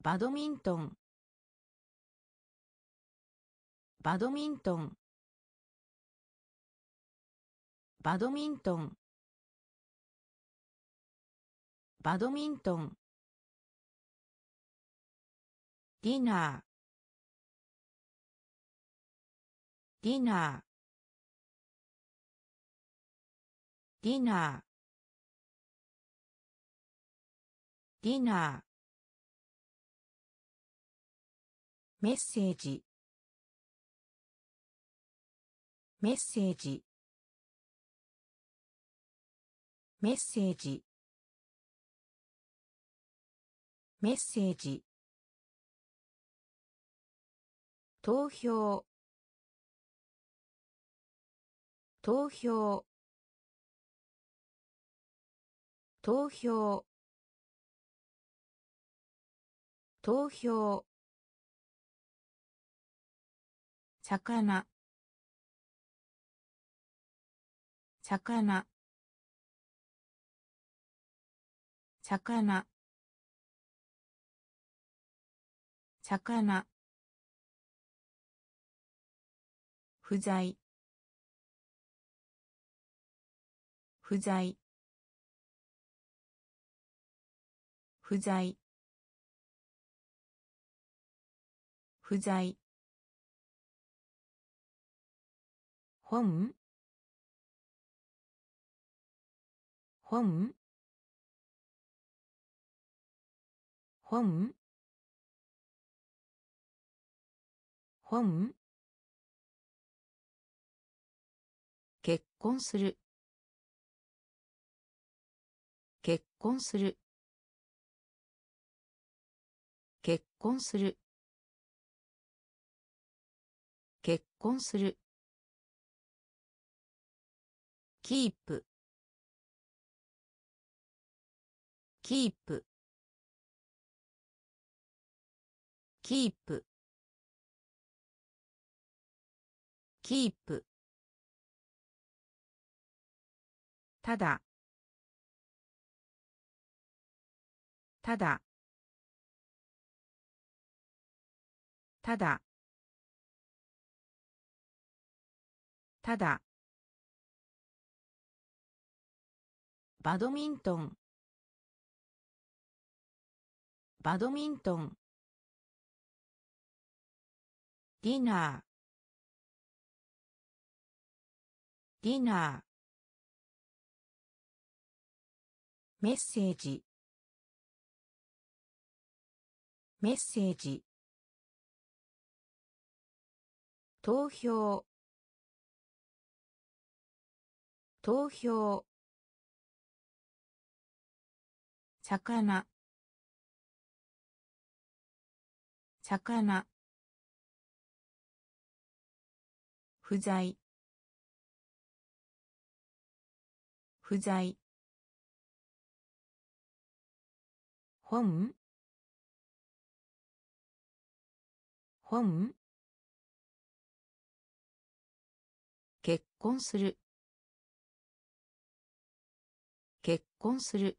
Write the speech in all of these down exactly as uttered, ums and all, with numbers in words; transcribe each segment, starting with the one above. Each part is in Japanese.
バドミントンバドミントンバドミントンバドミントンディナーディナーディナーディナーメッセージメッセージメッセージメッセージ投票投票投票投票魚魚魚魚不在不在不在不在本本本本結婚する結婚する結婚する結婚するキープキープキープキープただただただただバドミントンバドミントンディナーディナーメッセージメッセージ投票投票魚魚不在不在本本結婚する結婚する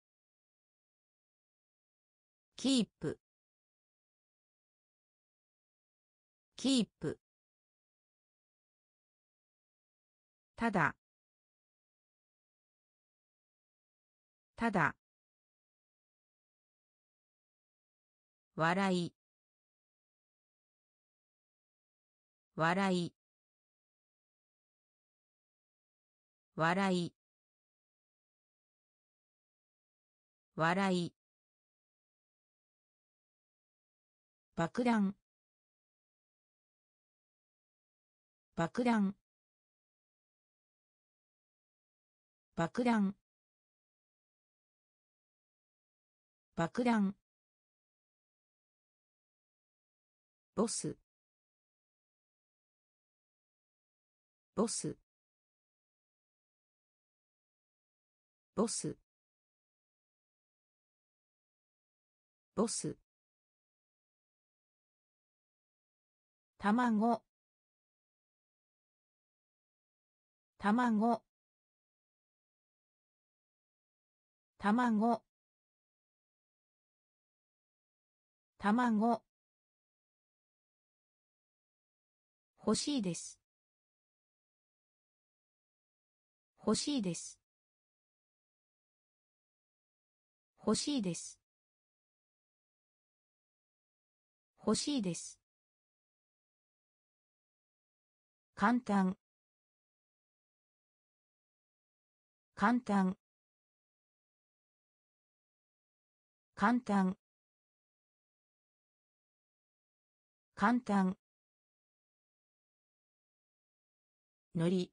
キープキープただただ笑い笑い笑い笑い爆弾爆弾爆弾爆弾ボスボスボスボス卵卵卵卵。欲しいです。欲しいです。欲しいです。欲しいです。簡単。簡単。簡単。簡単。のり。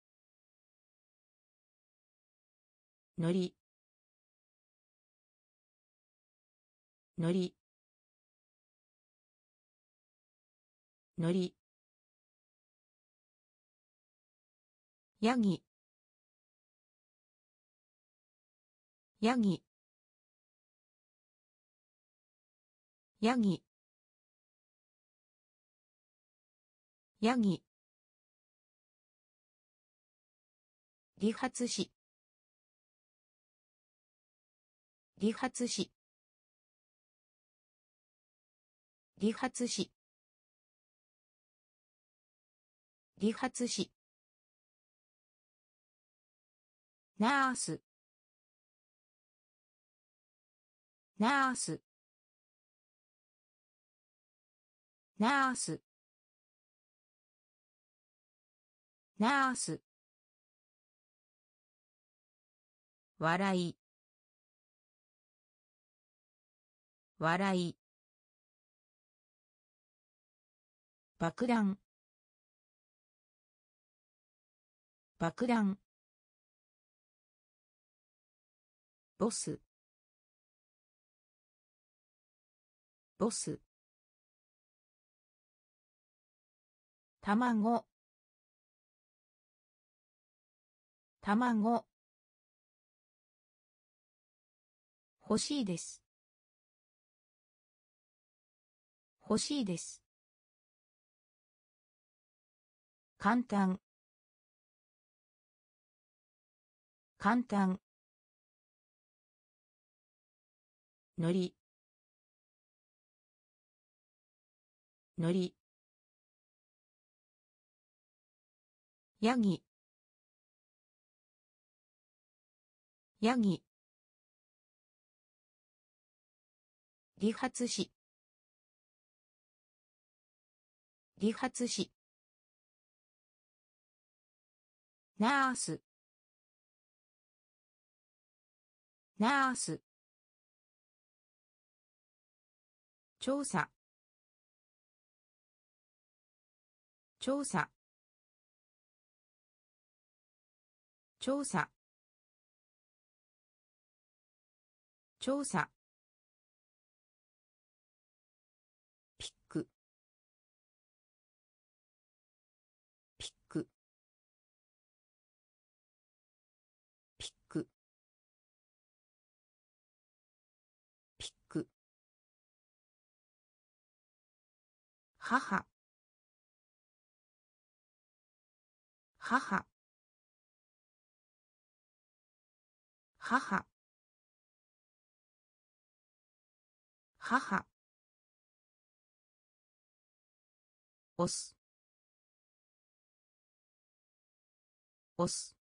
のり。のり。のり。ヤギ。ヤギ。ヤギ。ヤギ。理髪師。理髪師。理髪師。理髪師。ナース。ナース。ナース。ナース。笑い。笑い。爆弾。爆弾。ボス。ボス。卵。卵。欲しいです。欲しいです。簡単。簡単。のり。のり。ヤギ。ヤギ。理髪師。理髪師。ナース。ナース。調査。調査。調査。調査。ピック。ピック。ピック。ピック。母。母。母。母。押す。押す。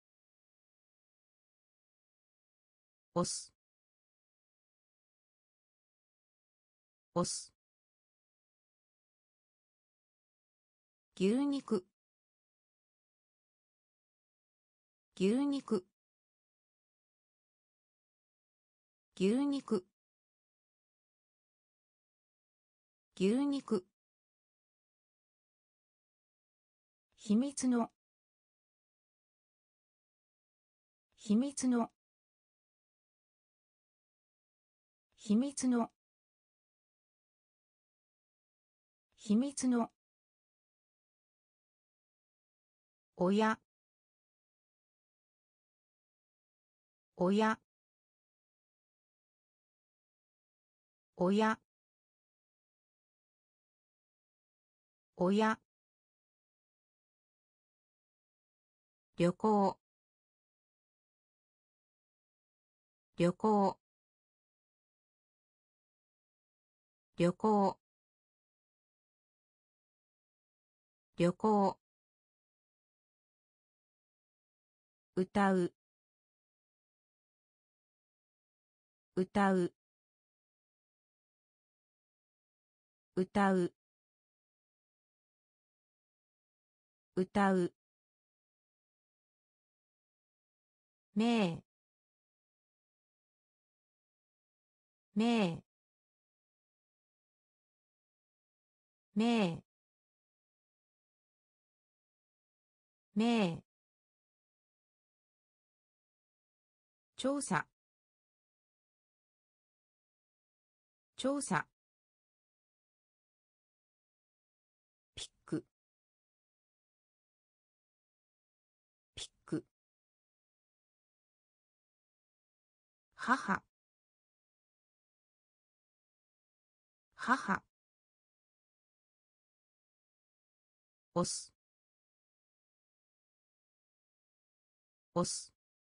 押す。押す。牛肉。牛肉。牛肉。牛肉。秘密の。秘密の。秘密の。秘密の。親。親。親。親。旅行。旅行。 旅行旅行歌う歌う歌う歌う名名名名調査調査ピックピック母母押す押す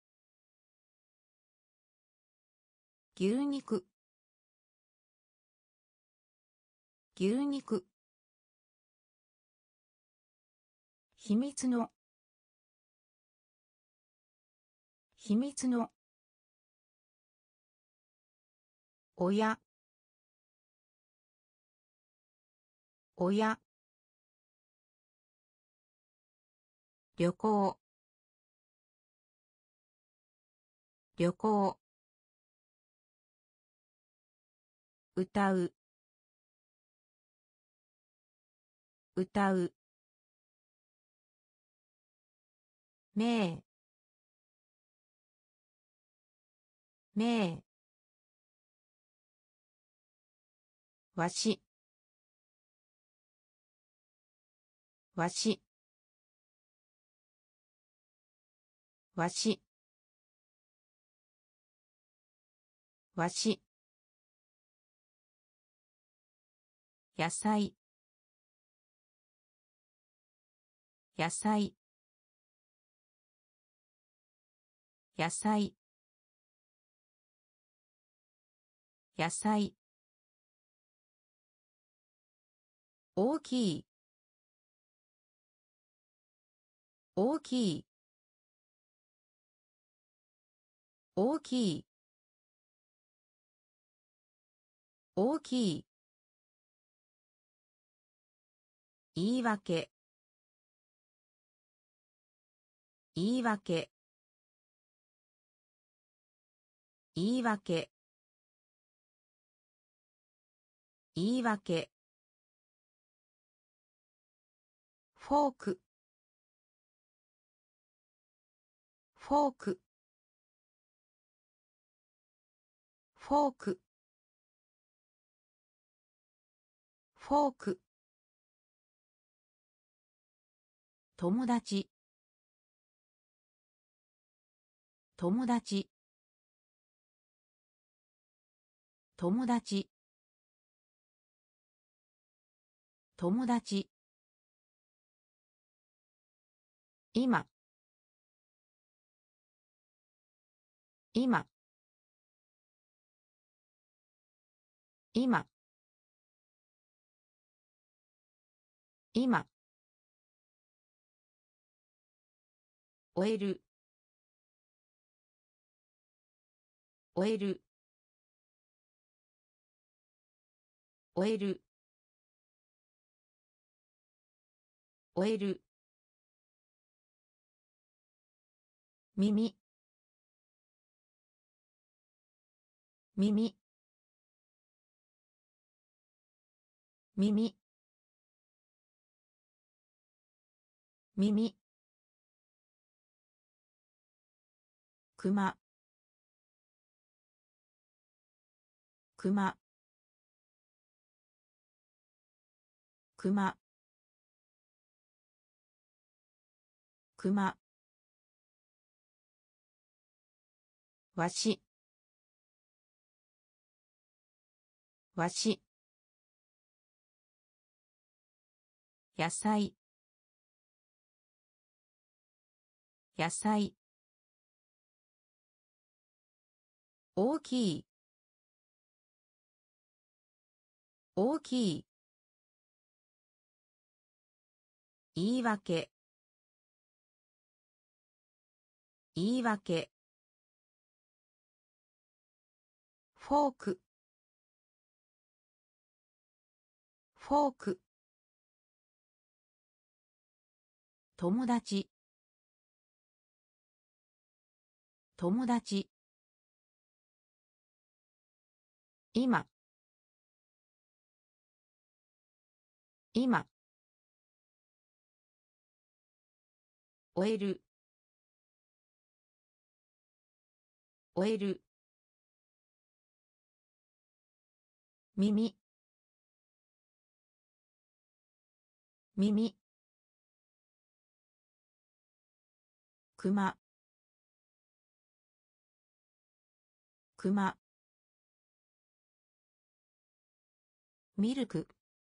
牛肉牛肉秘密の秘密の親親旅行旅行歌う歌う名名わしわしわしわし野菜野菜野菜野菜大きい大きい大きい大きい言い訳言い訳言い訳言い訳フォークフォークフォークフォーク友達友達友達友達今今今今終える終える終える終える耳耳耳耳クマクマクマクマわしわし野菜野菜大きい大きい。言い訳。言い訳。フォーク。フォーク。友達。友達。今。今。終える。終える。耳。耳。熊。熊。ミルク。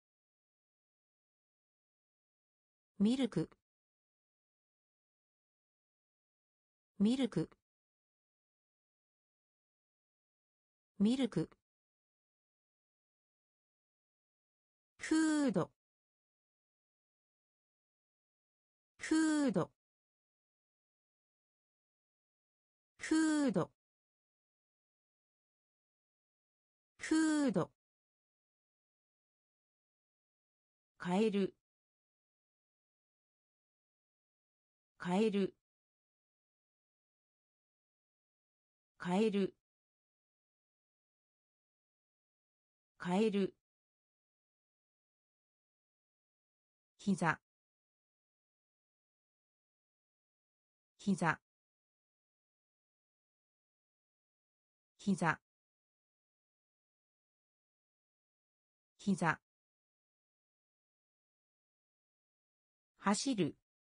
ミルク。ミルク。ミルク。フード。フード。フード。フード。カエル。カエル。カエル。カエル。膝。膝。膝。膝。走る。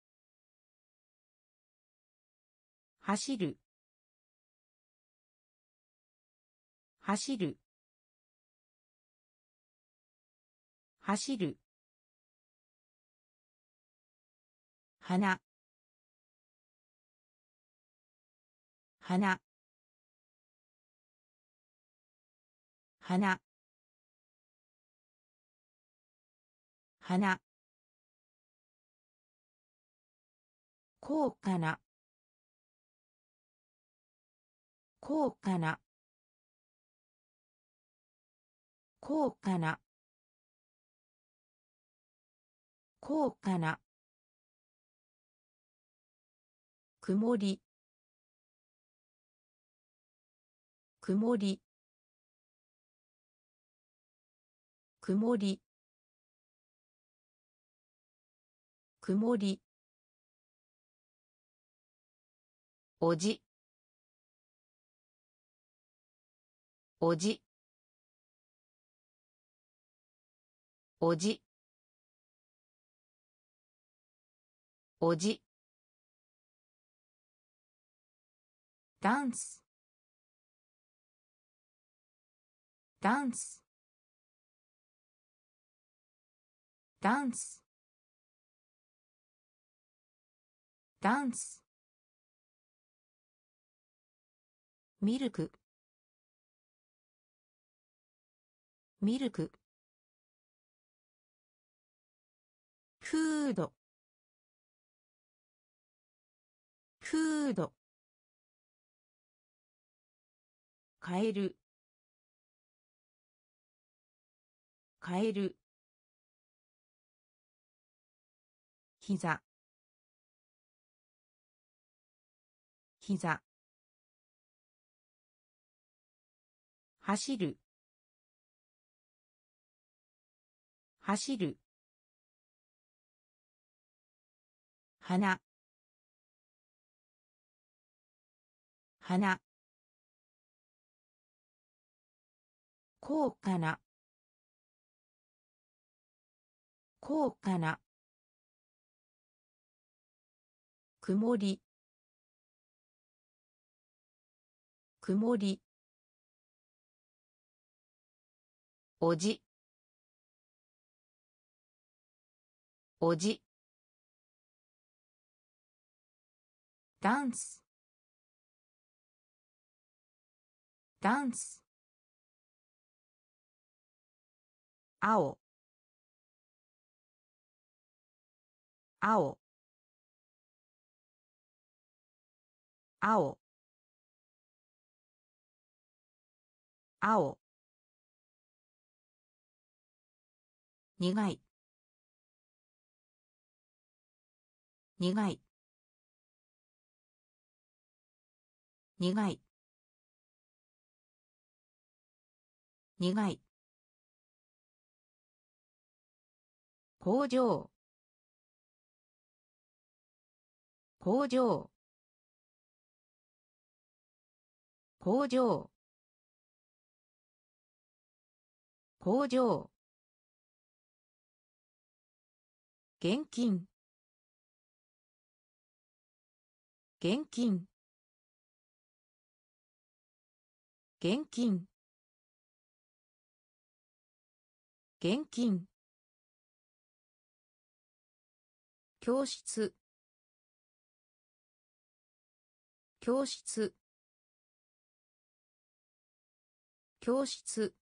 走る。走る。走る。花。花。花。花。高価な。高価な。高価な。高価な。曇り。曇り。曇り。曇り。おじ。おじ。おじ。おじ。ダンス。ダンス。ダンス。ダンス。ミルク。ミルク。フード。フード。カエル。カエル。膝。膝。走る。走る。花。花。高価な。高価な。曇り。曇り。おじ。おじ。ダンス。ダンス。 青青青青苦い苦い苦い苦い工場工場工場工場現金現金現金現金教室教室教室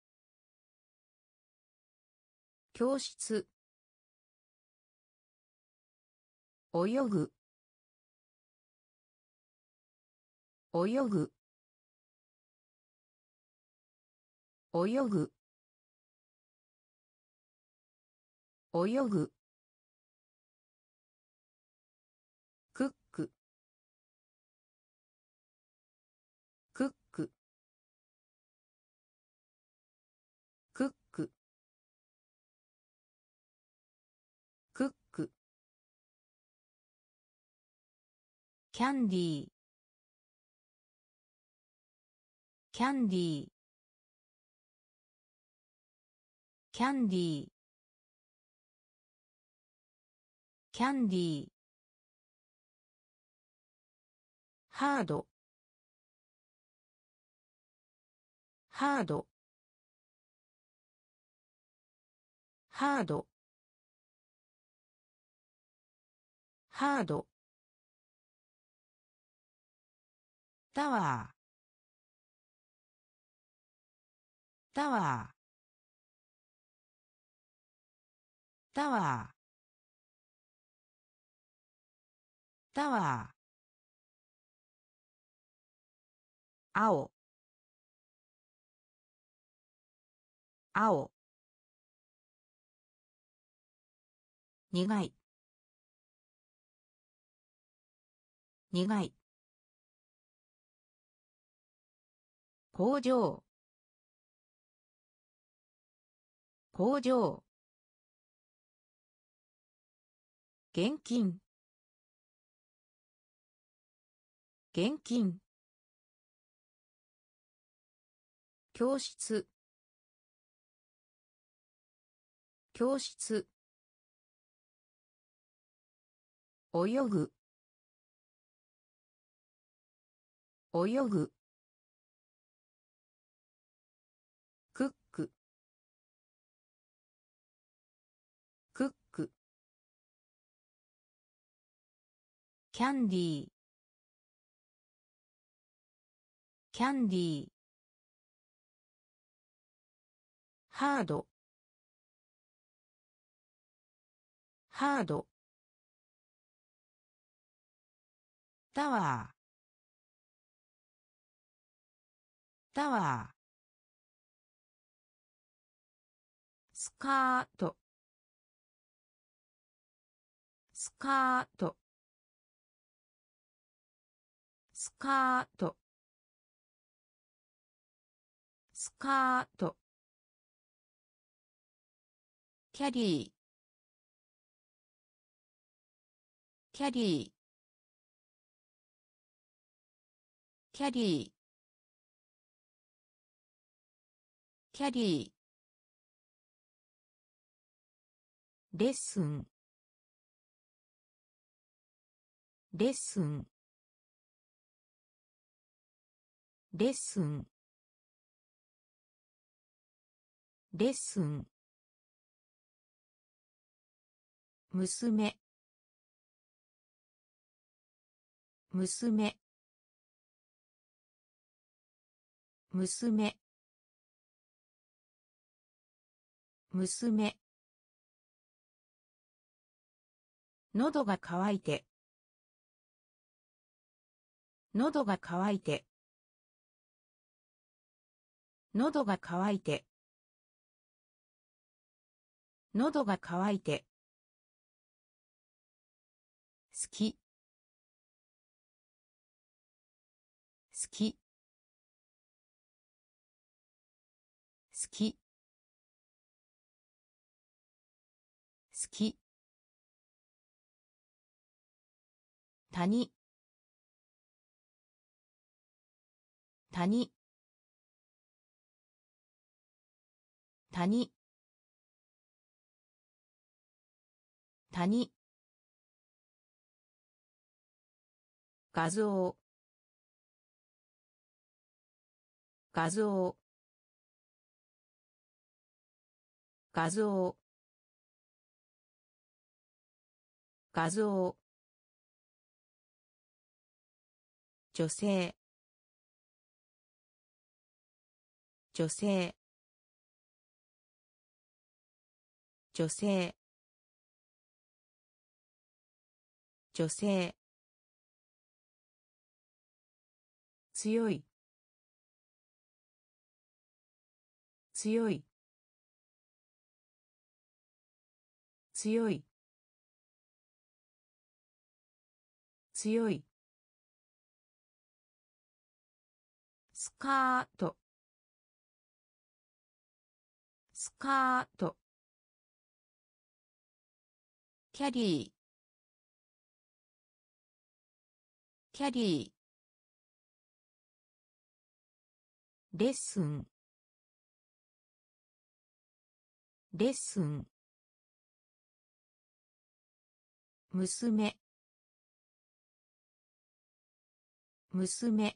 教室泳ぐ泳ぐ泳ぐ泳ぐクッククッククッククックキャンディーキャンディーキャンディーキャンディーハードハードハードハードタワータワータワータワー青青苦い苦い工場工場現金現金教室教室泳ぐ泳ぐクッククックキャンディーキャンディーハードハードタワータワースカートスカートスカートスカートキャリーキャリーキャリーキャリーレッスンレッスンレッスンレッスン娘娘娘娘。喉が渇いて。喉が渇いて。喉が渇いて。喉が渇いて。好き。好き。好き。好き。谷。谷。谷。谷。画像。画像。画像。画像。女性。女性。女性。女性。強い。強い。強い。強い。スカート。スカート。キャリー。キャリー。レッスン。レッスン。娘。娘。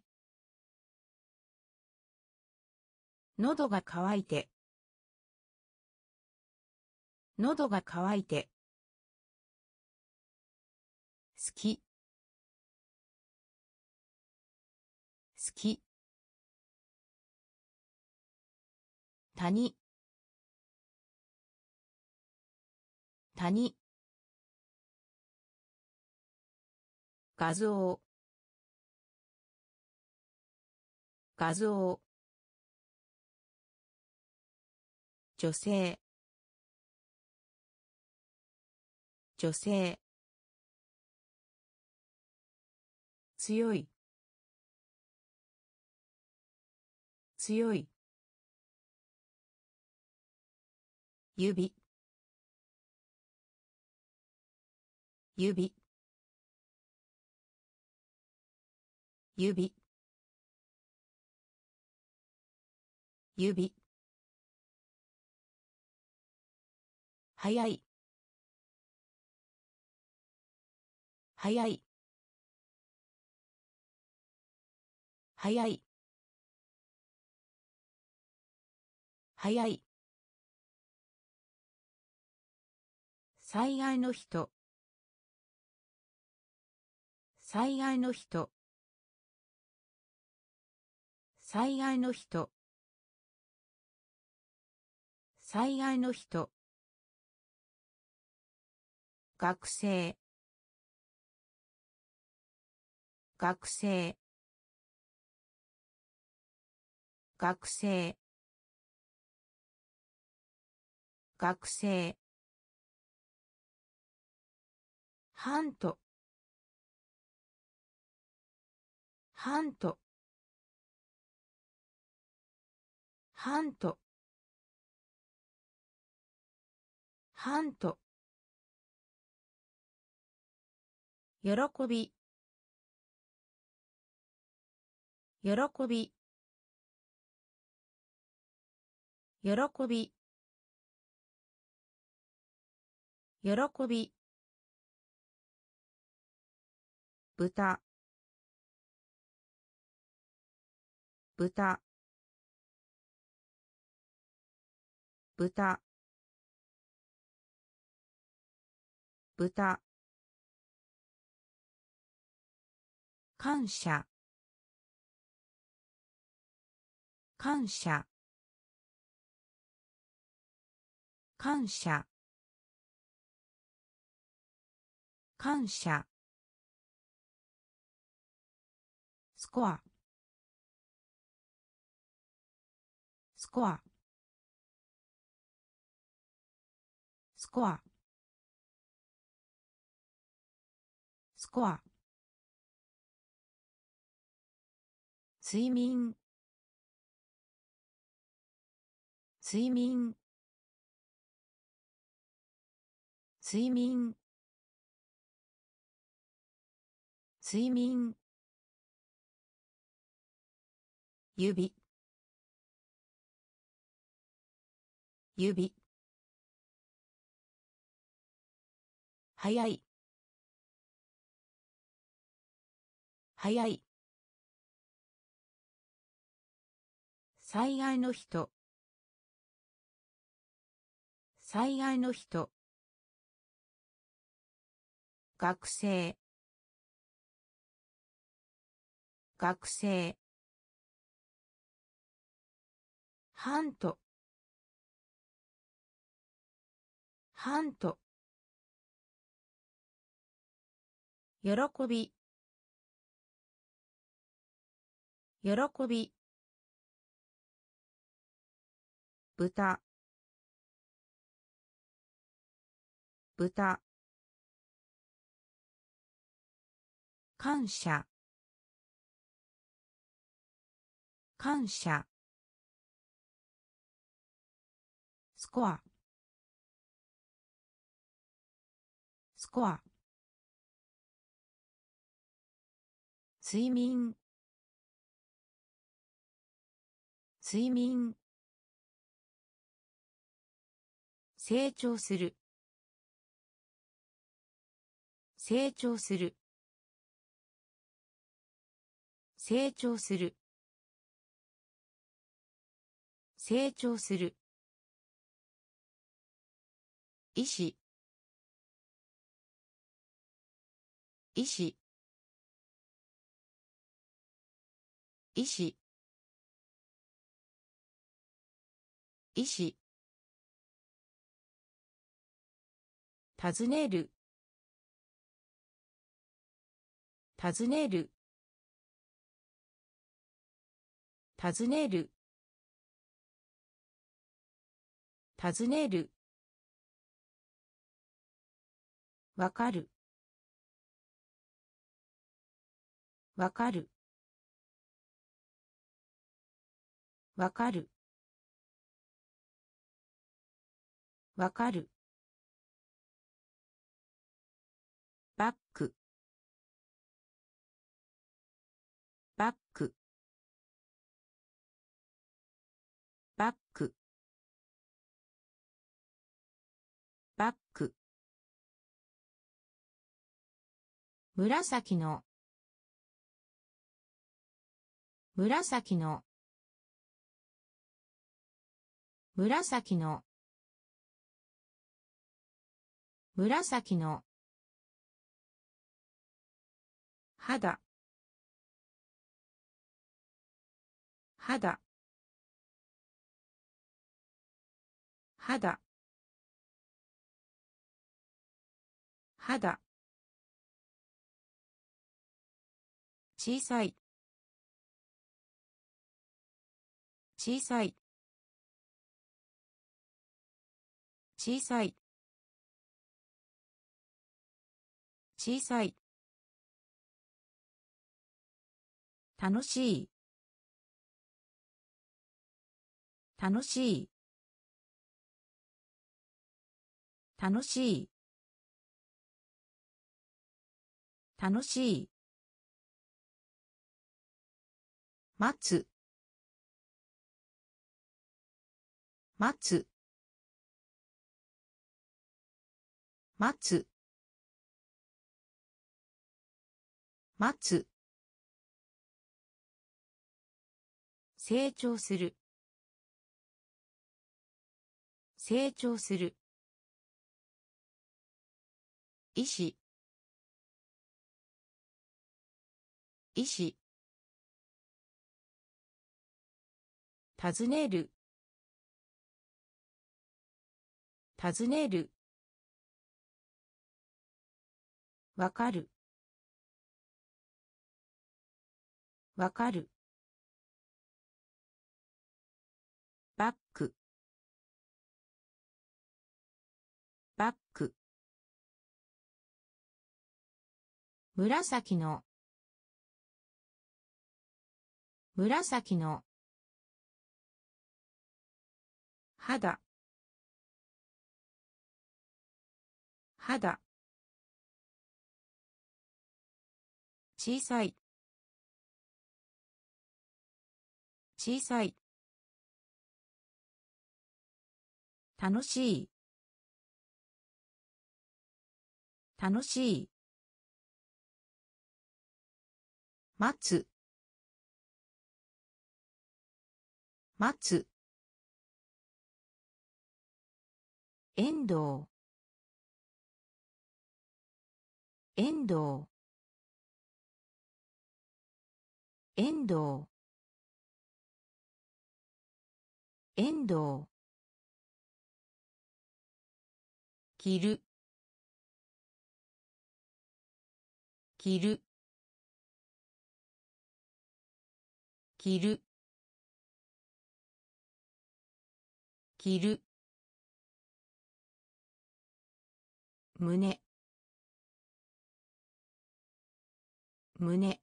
喉が渇いて。喉が渇いて。好き。好き。谷。谷。画像。画像。女性。女性。強い。強い。指。指。指。指。早い。早い。早い。早い。災害の人。災害の人。災害の人。災害の人。学生。学生。学生。学生。ハント。ハント。ハント。ハント。喜び。喜び。喜び。喜び。豚。豚。豚。豚。感謝。感謝。 感謝感謝スコアスコアスコアスコア睡眠睡眠睡眠睡眠指指早い早い災害の人災害の人学生学生ハントハント喜び喜び豚豚感謝感謝スコアスコア睡眠睡眠成長する成長する成長する成長する医師医師医師医師尋ねる尋ねる尋ねる尋ねるわかるわかるわかるわかるバックバックバックバック紫の紫の紫の紫の肌肌肌肌小さい小さい小さい小さい楽しい楽しい楽しい楽しい待つ待つ待つ待つ成長する成長する医師医師尋ねる尋ねる。わかる。わかる。バック。バック。紫の。紫の。肌。肌。小さい。小さい。楽しい。楽しい。待つ。待つ。遠藤。遠藤。遠藤。遠藤。着る。着る。着る。着る。胸。胸。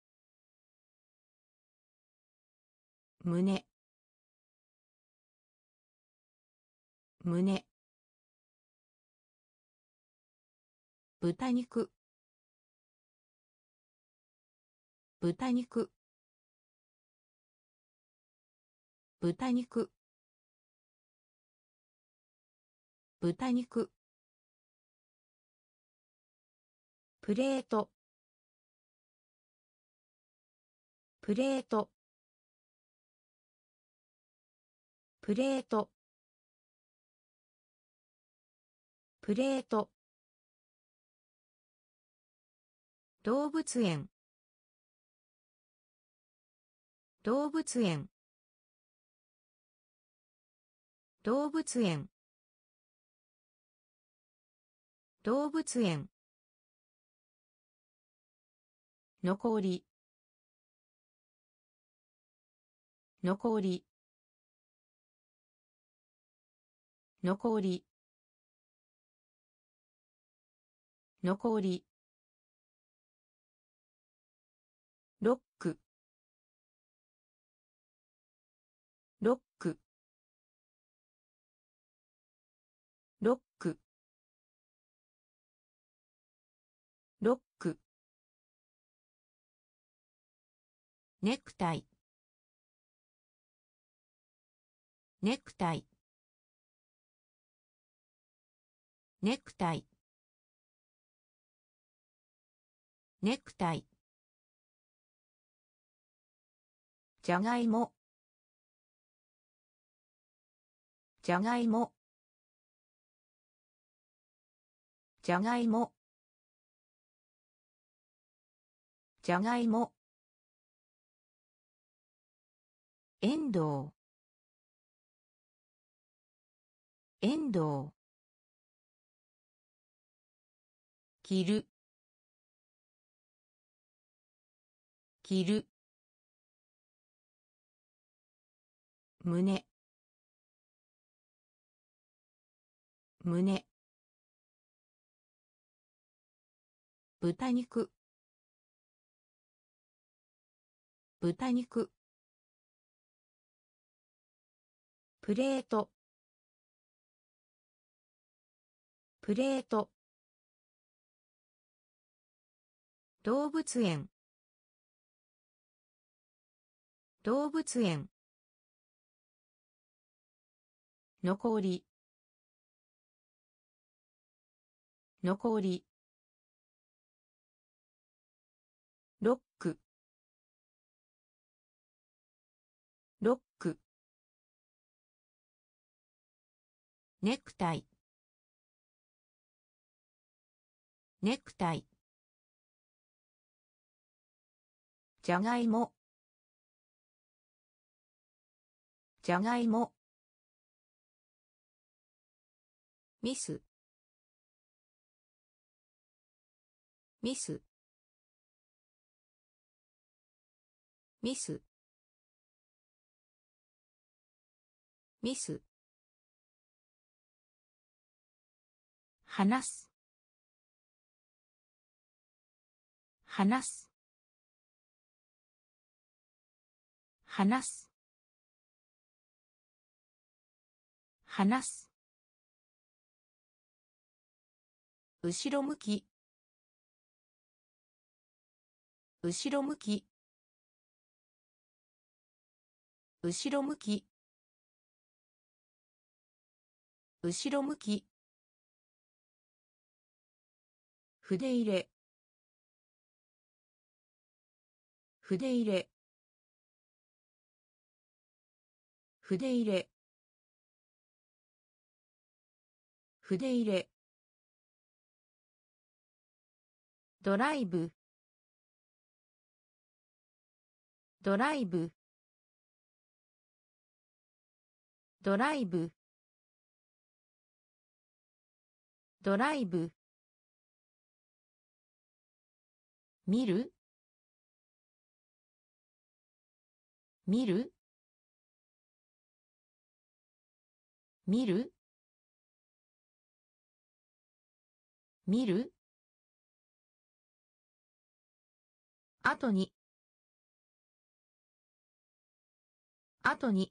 胸。胸。豚肉。豚肉。豚肉。豚肉。プレート。プレート。プレート。プレート。動物園。動物園。動物園。動物園。残り。残り。残り。残り。ロック。ロック。ロック。ロック。ネクタイ。ネクタイ。ネクタイ。ネクタイ。じゃがいも。じゃがいも。じゃがいも。じゃがいも。遠藤。遠藤。着る。着る。胸。胸。豚肉。豚肉。プレート。プレート。動物園。動物園。残り。残り。ロック。ロック。ネクタイ。ネクタイ。じゃがいも。じゃがいも。 ミスミスミスミス話す話す話す話す後ろ向き後ろ向き後ろ向き後ろ向き筆入れ筆入れ筆入れ筆入れドライブドライブドライブドライブ見る見る見る見る後に後に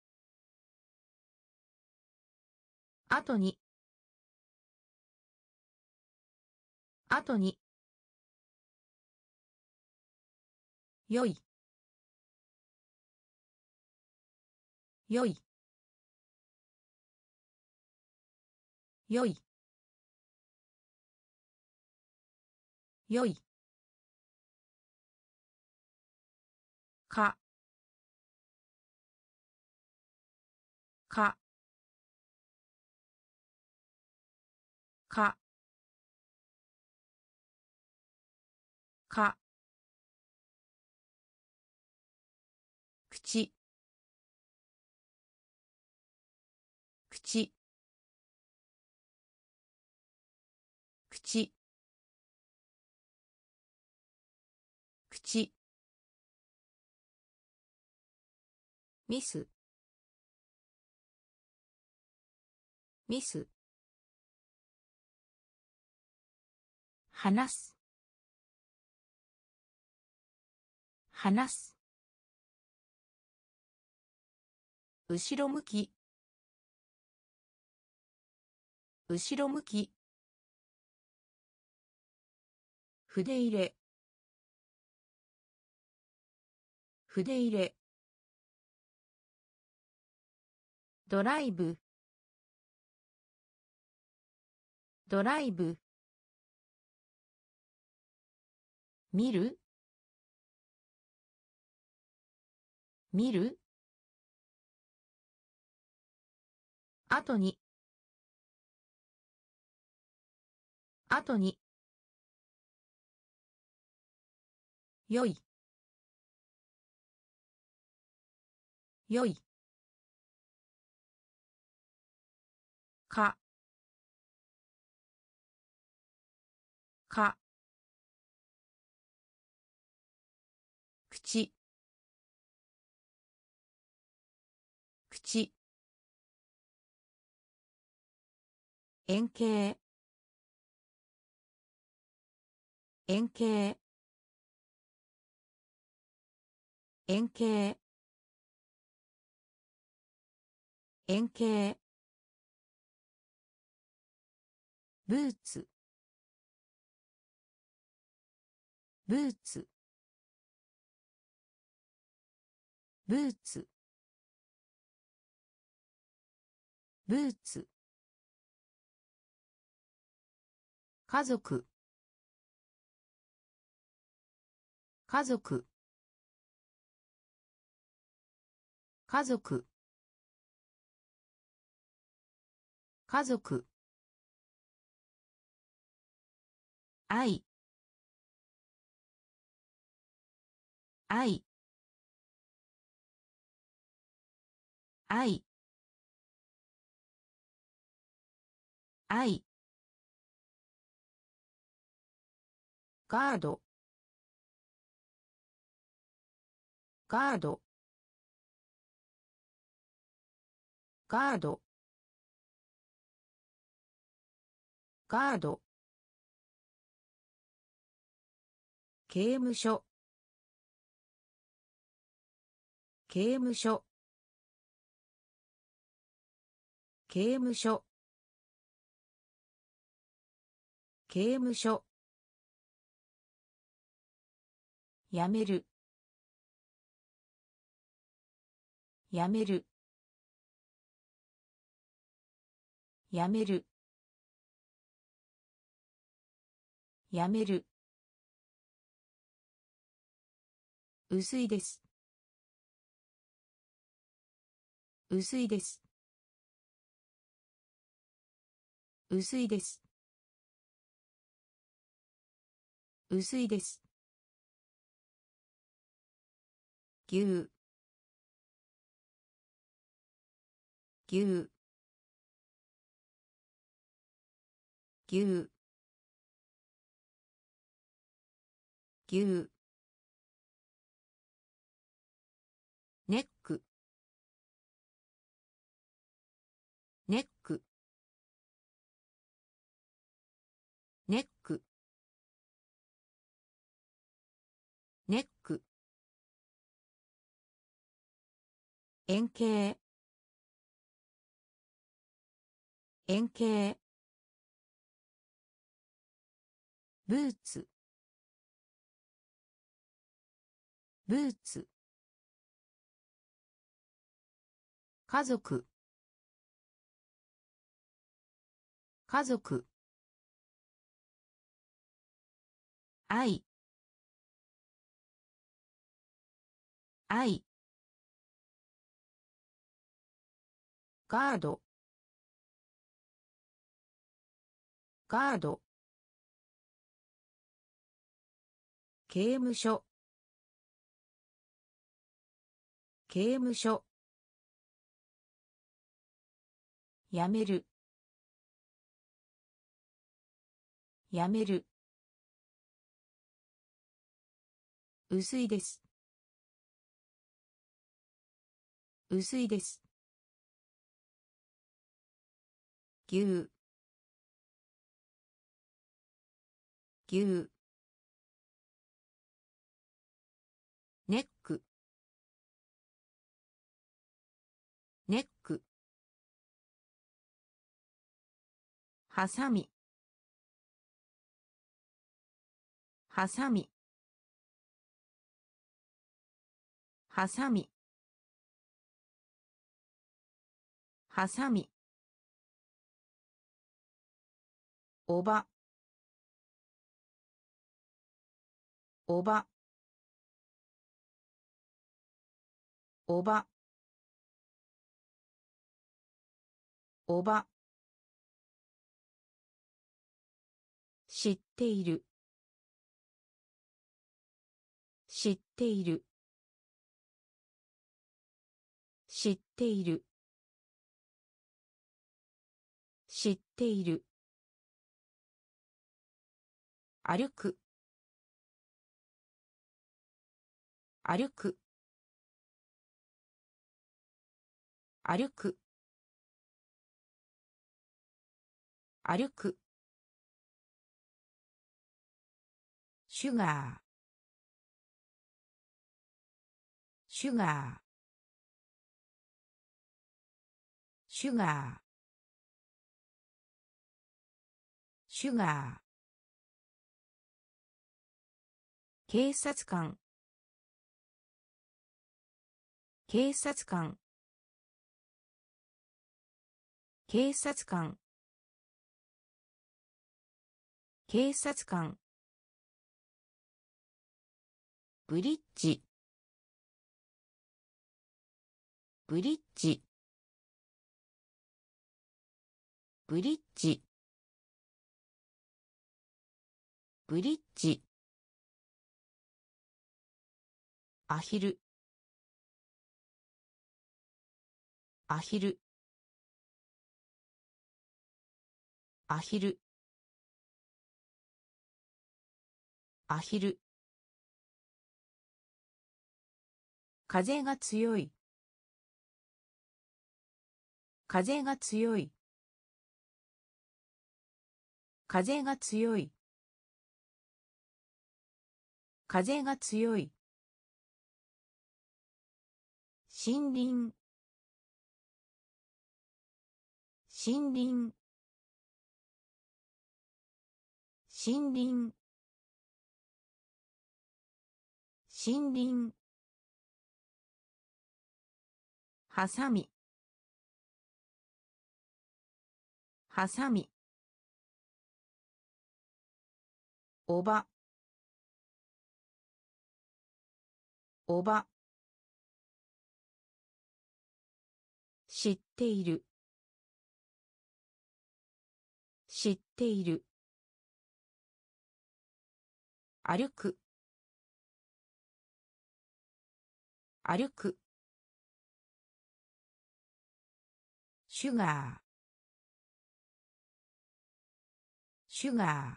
後に後によいよいよいよいかかかか口口口口ミスミス話す話す後ろ向き後ろ向き筆入れ筆入れドライブドライブ見る見る後に後によいよいかか口口円形円形円形円形ブーツブーツブーツブーツ家族家族家族家族愛愛愛愛ガードガードガードガード刑務所刑務所刑務所刑務所やめるやめるやめるやめる薄いです薄いです薄いです薄いです牛牛牛牛ネックネックネックネック円形円形ブーツブーツ家族家族愛愛ガードガード刑務所刑務所やめるやめる薄いです薄いです牛牛ネックネックはさみはさみはさみはさみおばおばおばおば知っている知っている知っている知っている歩く歩く歩く歩くシュガーシュガーシュガーシュガー警察官警察官警察官警察官ブリッジブリッジブリッジブリッジアヒルアヒルアヒルアヒル風が強い風が強い風が強い風が強い森林森林森林森林はさみはさみおばおば知っている知っている歩く歩くシュガーシュガー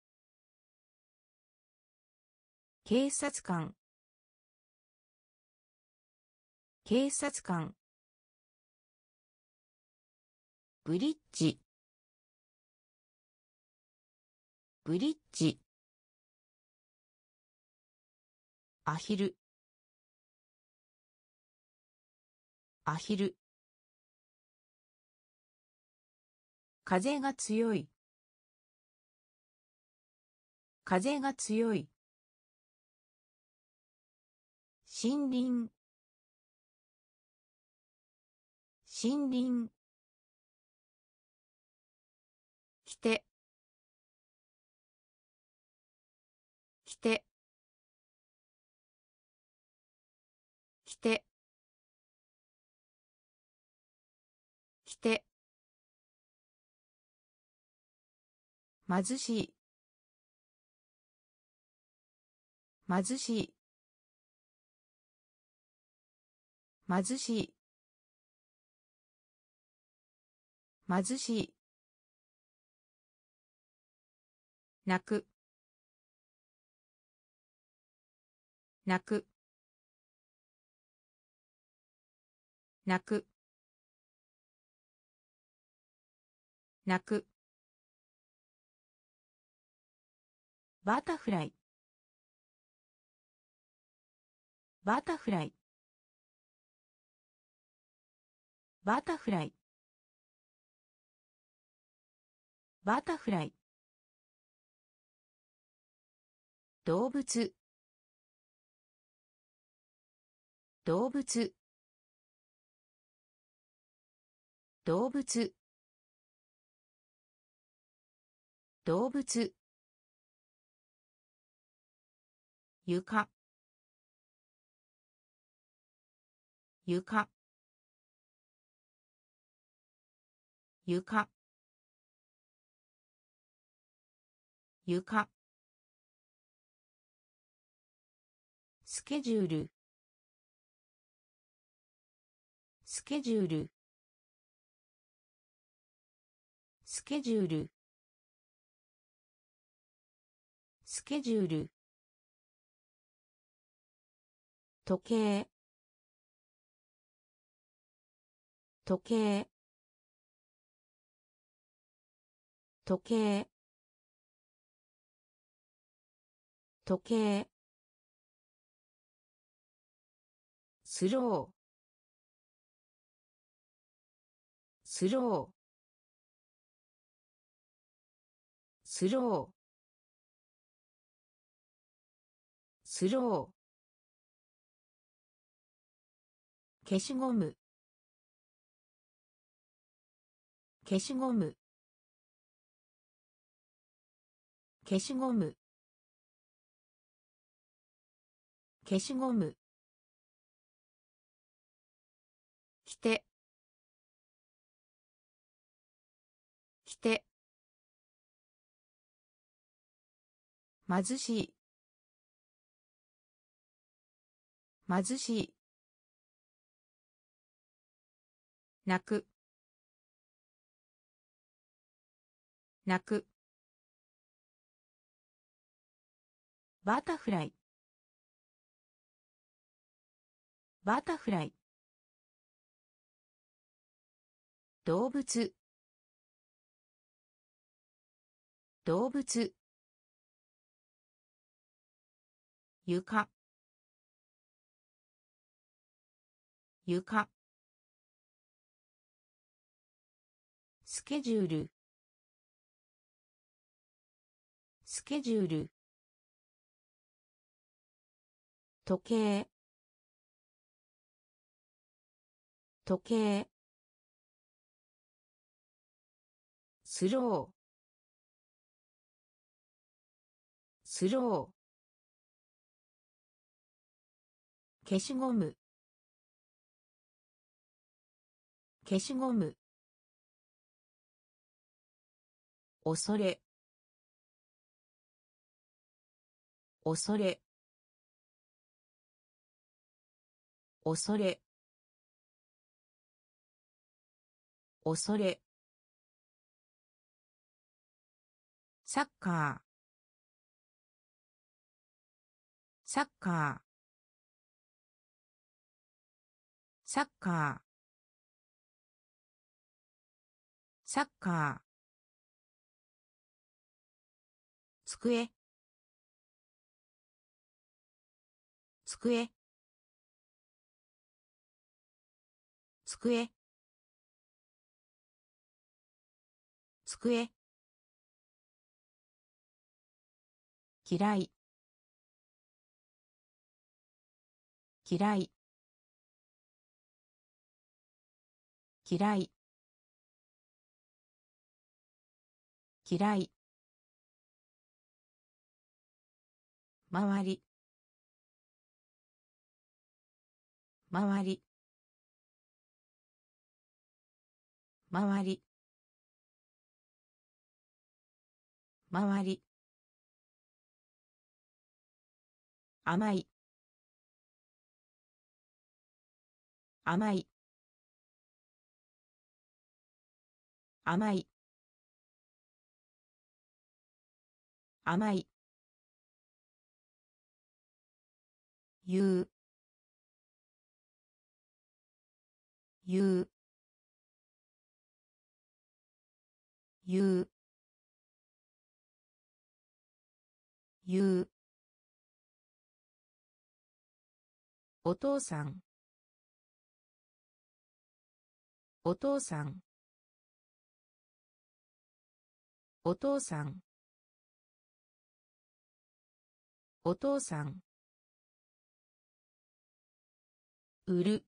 警察官警察官ブリッジブリッジアヒルアヒル風が強い風が強い森林森林きてきてきてきて貧しい貧しい貧しい貧しい泣く泣く泣く泣くバタフライバタフライバタフライバタフライ動物動物動物動物床床床床スケジュールスケジュールスケジュールスケジュール時計時計時計時計スロースロースロースロー消しゴム消しゴム消しゴム消しゴムきてきて貧しい貧しい泣く泣く、バタフライ、バタフライ、動物、動物、床、床、スケジュール、スケジュール、時計、時計、スロー、スロー、消しゴム、消しゴム、恐れ、恐れ、恐れ、恐れ、サッカー、サッカー、サッカー、サッカー、机、机、机、机、嫌い、嫌い、嫌い、嫌い、周り、周り、周り、周り、甘い、甘い、甘い、甘い、言う、言う、言う、言う、お父さん、お父さん、お父さん、お父さん、売る、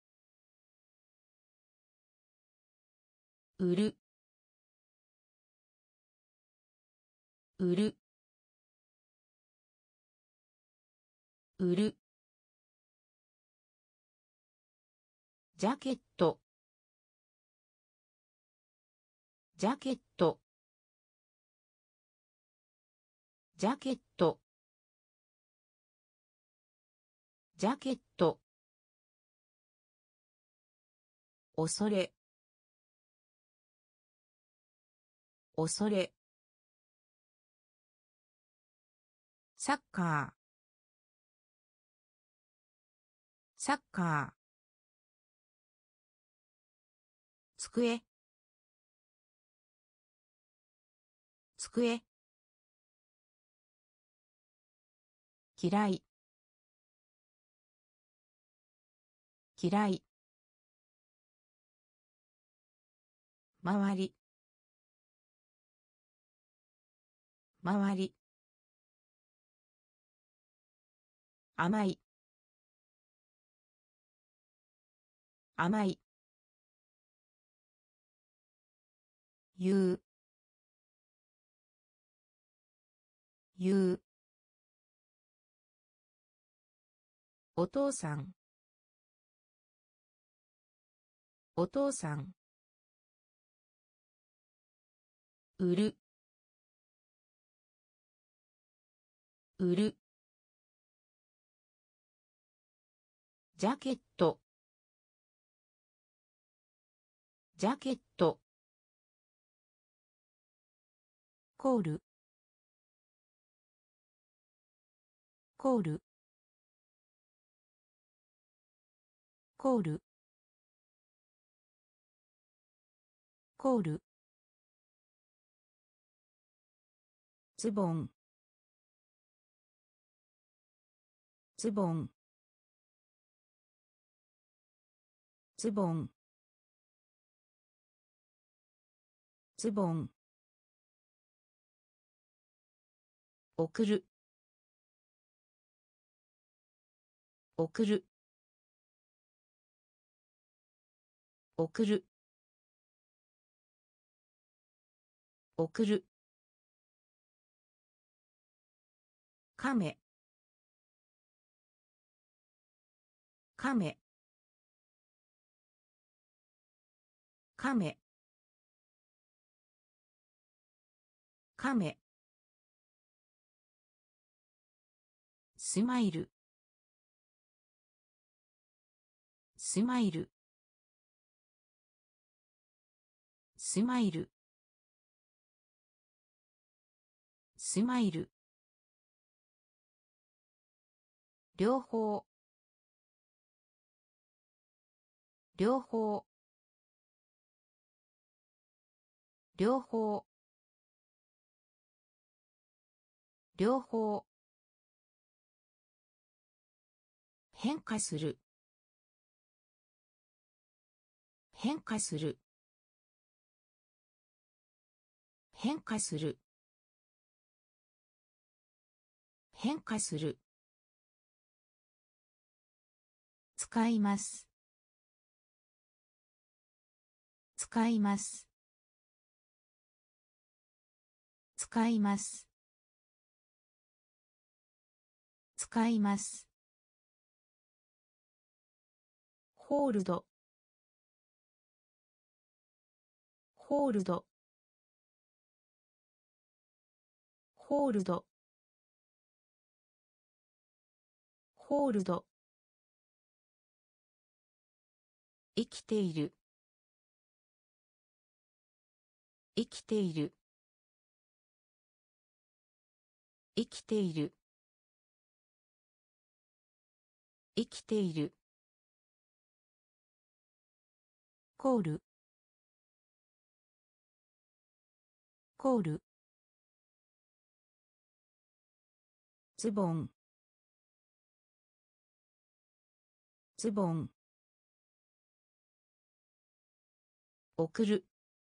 売る、売る、売る、ジャケット、ジャケット、ジャケット、ジャケット、恐れ、恐れ、サッカー、サッカー、机、机、嫌い、嫌い、周り、周り、甘い、甘い、言う、言う、お父さん、お父さん、売る、売る、ジャケット、ジャケット、 コールコールコールコールズボンズボンズボンズボン送る送る送る送る亀亀亀亀スマイルスマイルスマイルスマイル両方両方両方両方変化する変化する変化する変化する使います使います使います使いますホールドホールドホールドホールド生きている生きている生きている生きているコールコールズボンズボン送る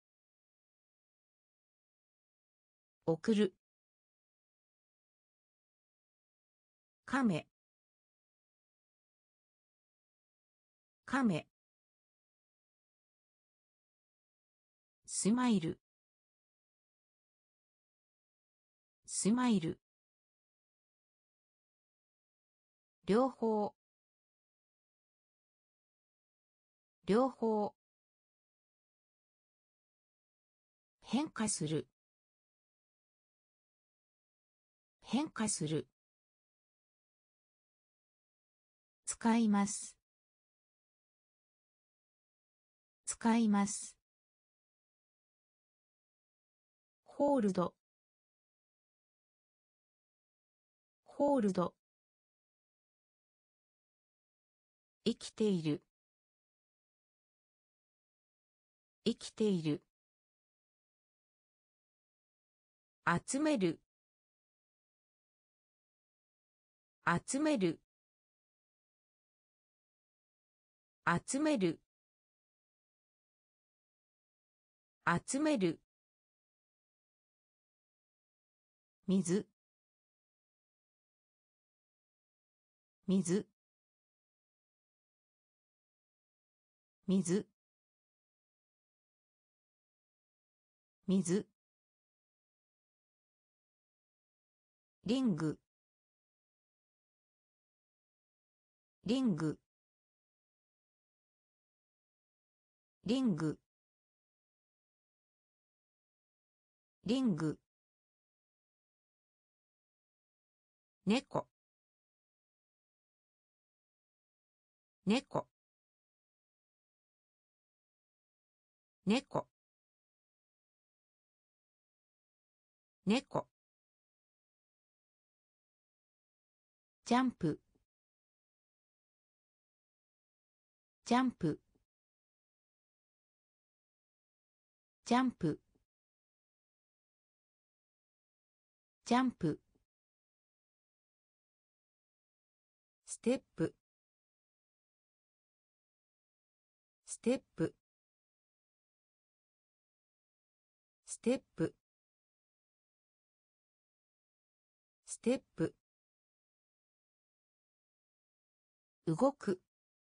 送る亀亀スマイルスマイル両方両方変化する変化する使います使いますホールドホールド生きている生きている集める集める集める集める水水水水リングリングリングリング猫猫猫猫、ジャンプ、ジャンプ、ジャンプ、ジャンプ、ステップ、ステップ、ステップ、ステップ、動く、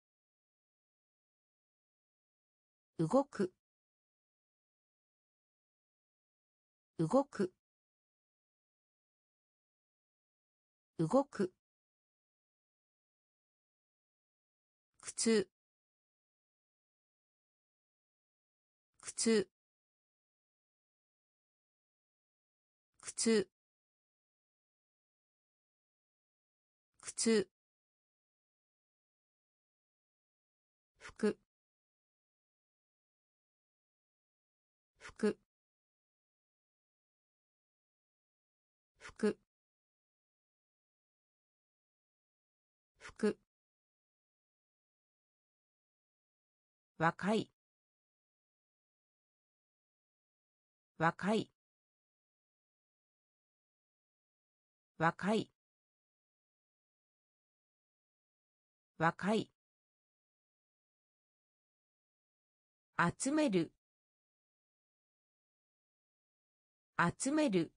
動く、動く、動く、靴、靴、靴、靴、服、服、服、服、若い、若い、若い、若い、集める、集める、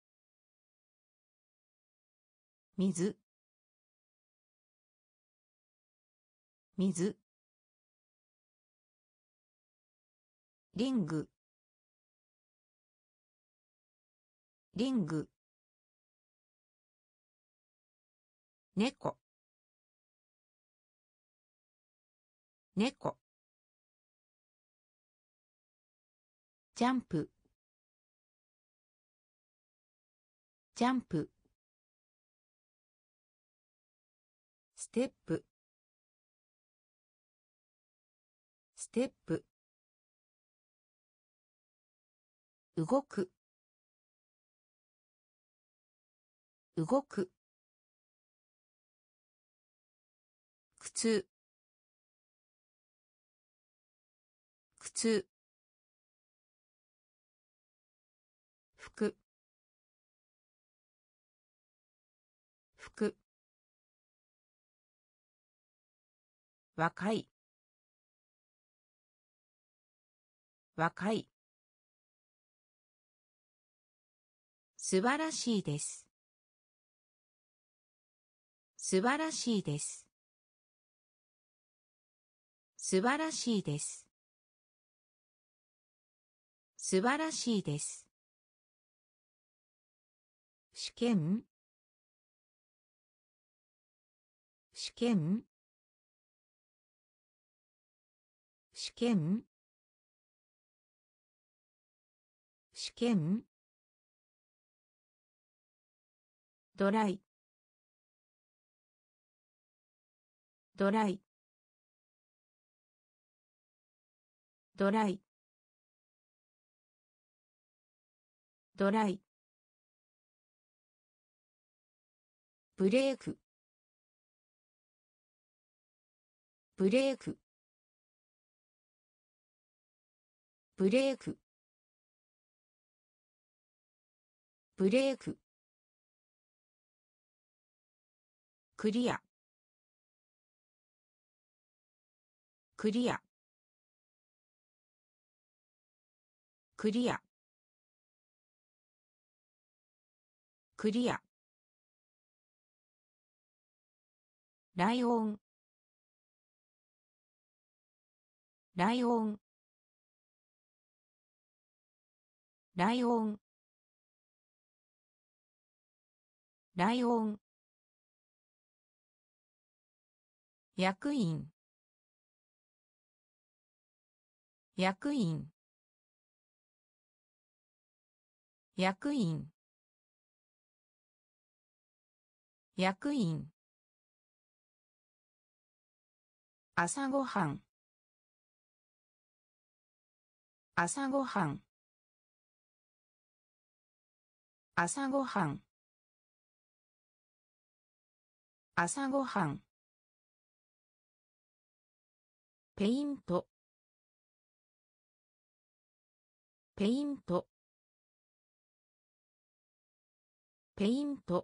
水、水、リング、リング、猫、猫、ジャンプ、ジャンプ、ステップ、ステップ、動く、動く、靴、靴、服、服、若い、若い、素晴らしいです。素晴らしいです。素晴らしいです。素晴らしいです。試験、試験、試験、試験、ドライ、ドライ、ドライ、ドライ、ブレーク、ブレーク、ブレーク、ブレーク、クリア、クリア、クリア、クリア、ライオン、ライオン、ライオン、ライオン、役員、役員、役員、役員、朝ごはん、朝ごはん、 朝ごはん朝ごはんペイントペイントペイント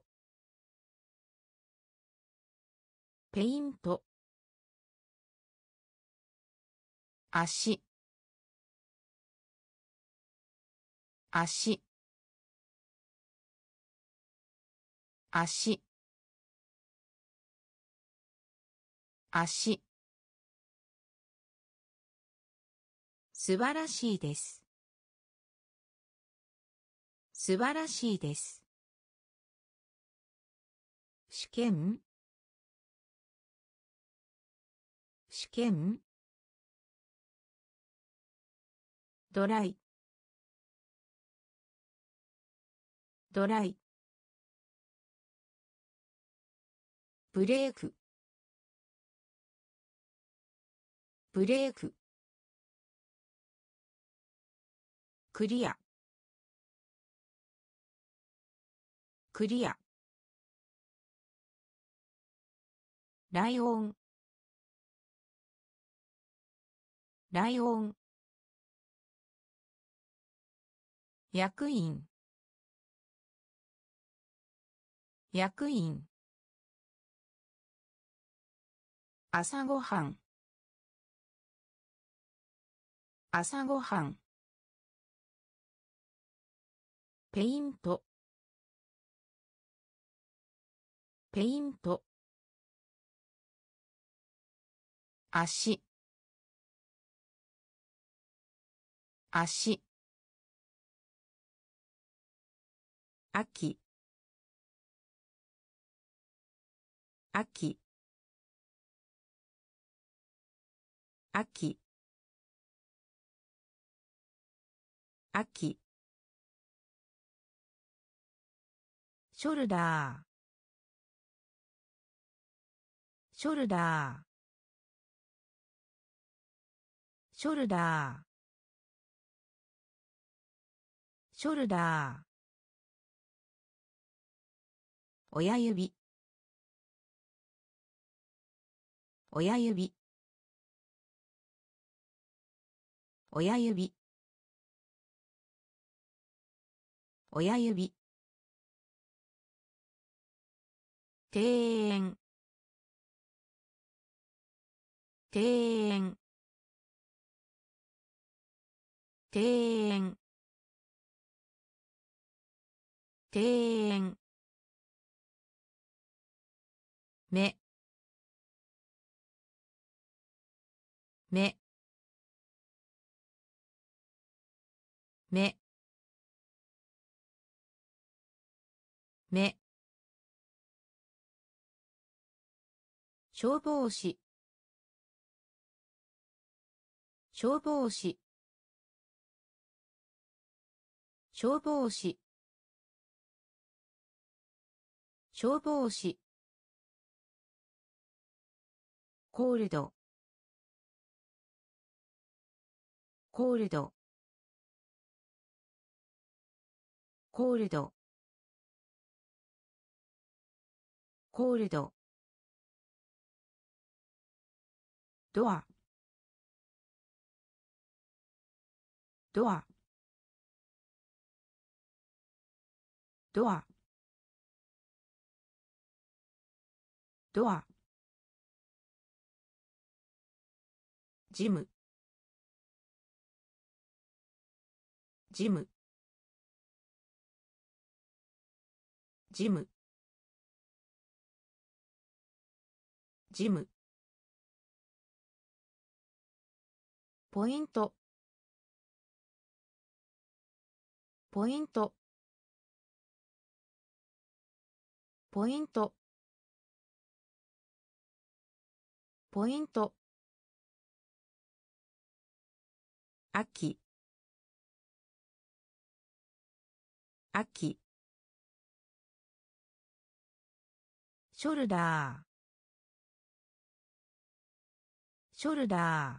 ペイント足足足足素晴らしいです素晴らしいです試験試験ドライドライブレークブレーククリアクリアライオンライオン役員役員朝ごはん朝ごはんペイントペイント足足秋秋秋秋ショルダーショルダーショルダーショルダー親指親指親指親指庭園庭園庭園庭園目目目目消防士消防士消防士消防士コールドコールドコールドコールドドアドアドアドアジムジムジムジムポイントポイントポイントポイント秋秋ショルダーショルダー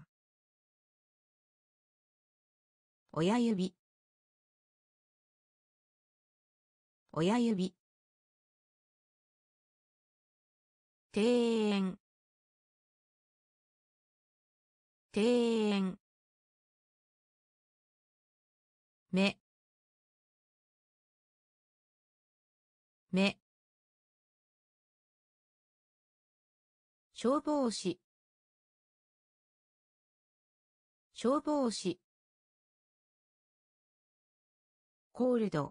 親指親指庭園庭園目目消防士消防士コールド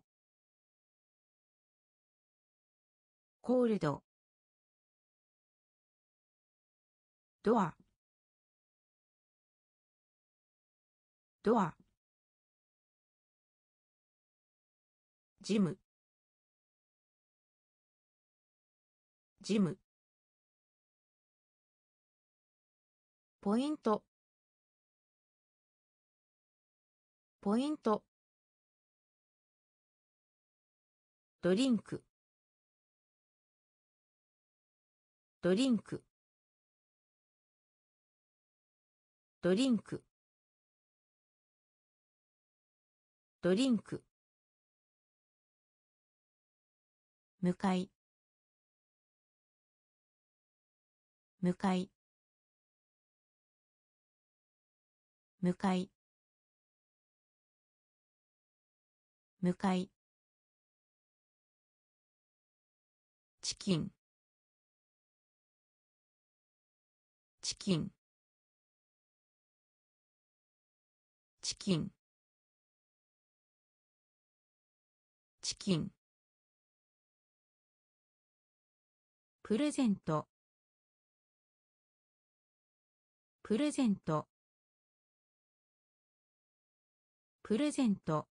コールドドアドアジムジムポイントポイントドリンクドリンクドリンクドリンク向かい向かい向かい向かいチキンチキンチキンチキンプレゼントプレゼントプレゼント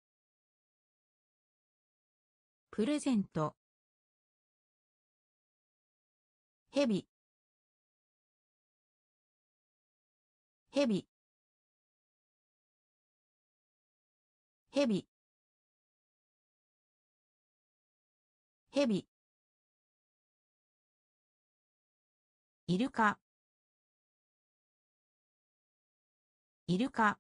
プレゼントヘビヘビヘビヘビイルカイルカ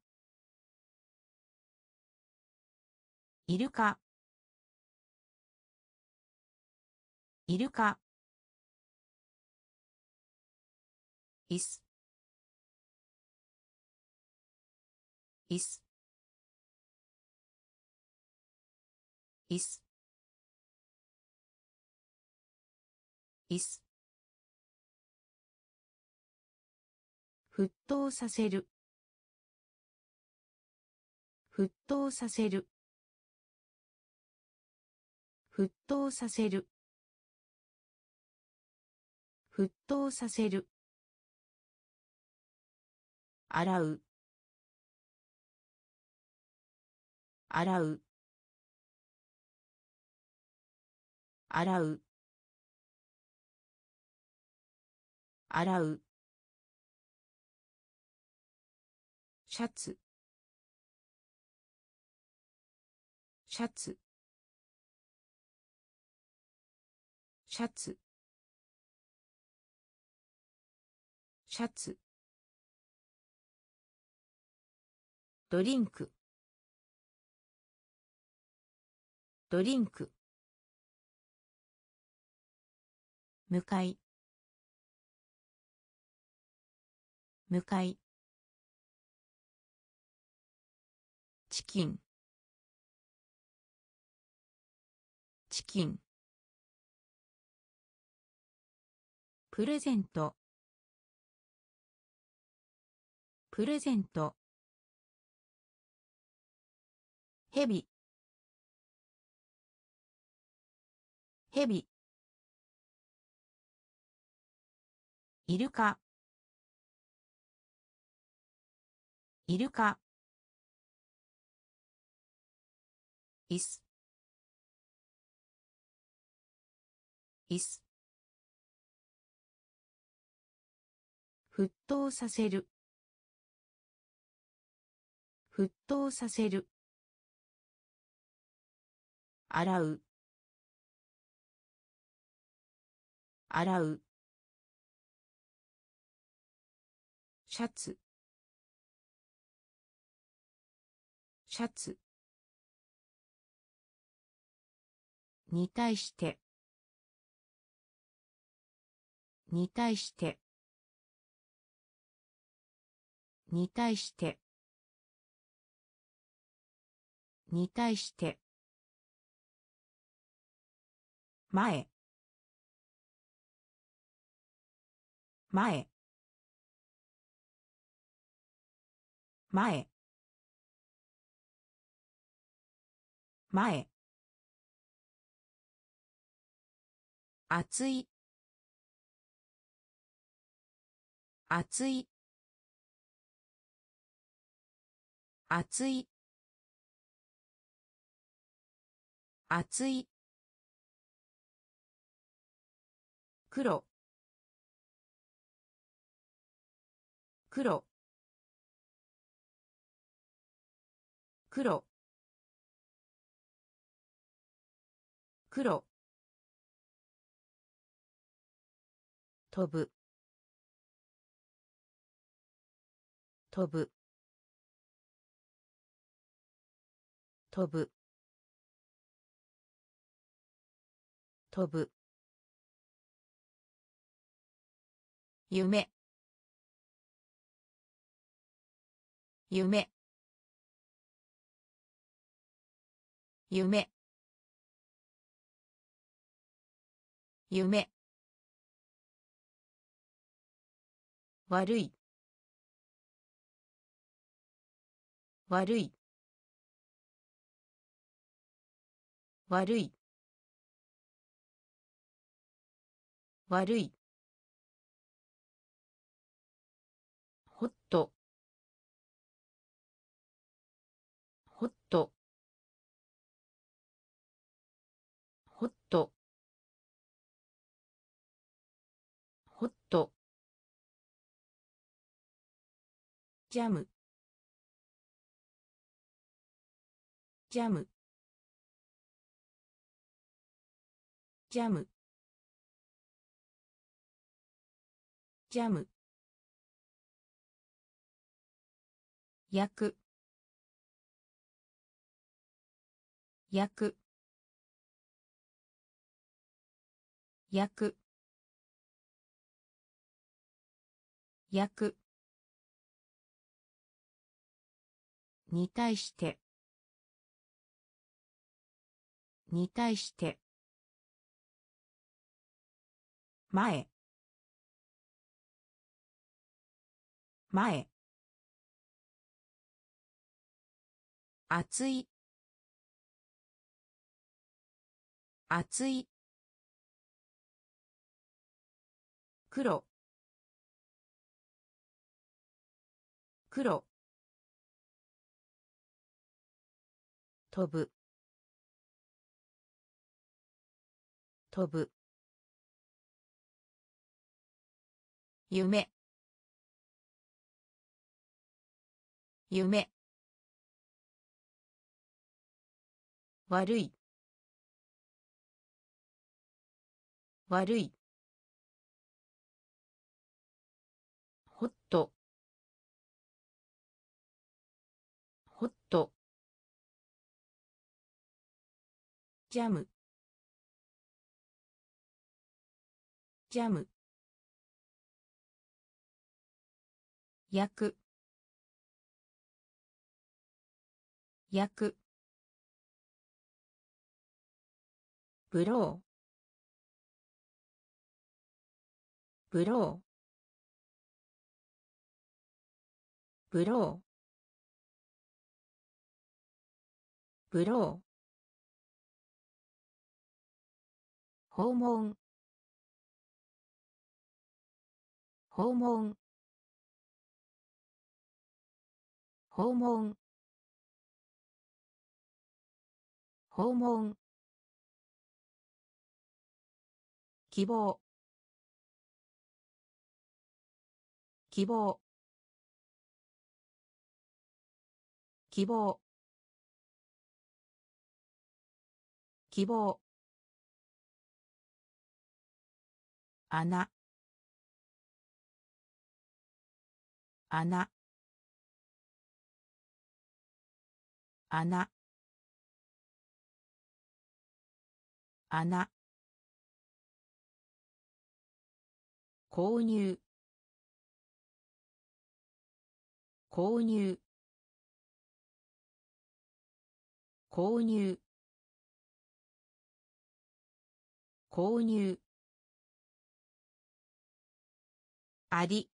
イルカイルカ椅子椅子椅子椅子沸騰させる沸騰させる沸騰させる沸騰させる洗う洗う洗う洗うシャツシャツシャツシャツドリンクドリンク向かい向かいチキンチキンプレゼントプレゼントヘビヘビイルカイルカ椅子椅子沸騰させる沸騰させる洗う洗うシャツシャツに対してに対してに対してに対して前前前前熱い熱い熱い熱い黒黒黒黒飛ぶ飛ぶ飛ぶ飛ぶ夢夢夢夢悪い悪い悪い悪いホットホットホットホットジャムジャムジャムジャム焼く焼く焼く焼くに対してに対して前前熱い熱い黒黒飛ぶ飛ぶ夢夢悪い悪いホットホットジャムジャム焼く焼くブローブローブローブロー訪問訪問訪問訪問希望希望希望希望穴穴穴穴購入購入購入購入あり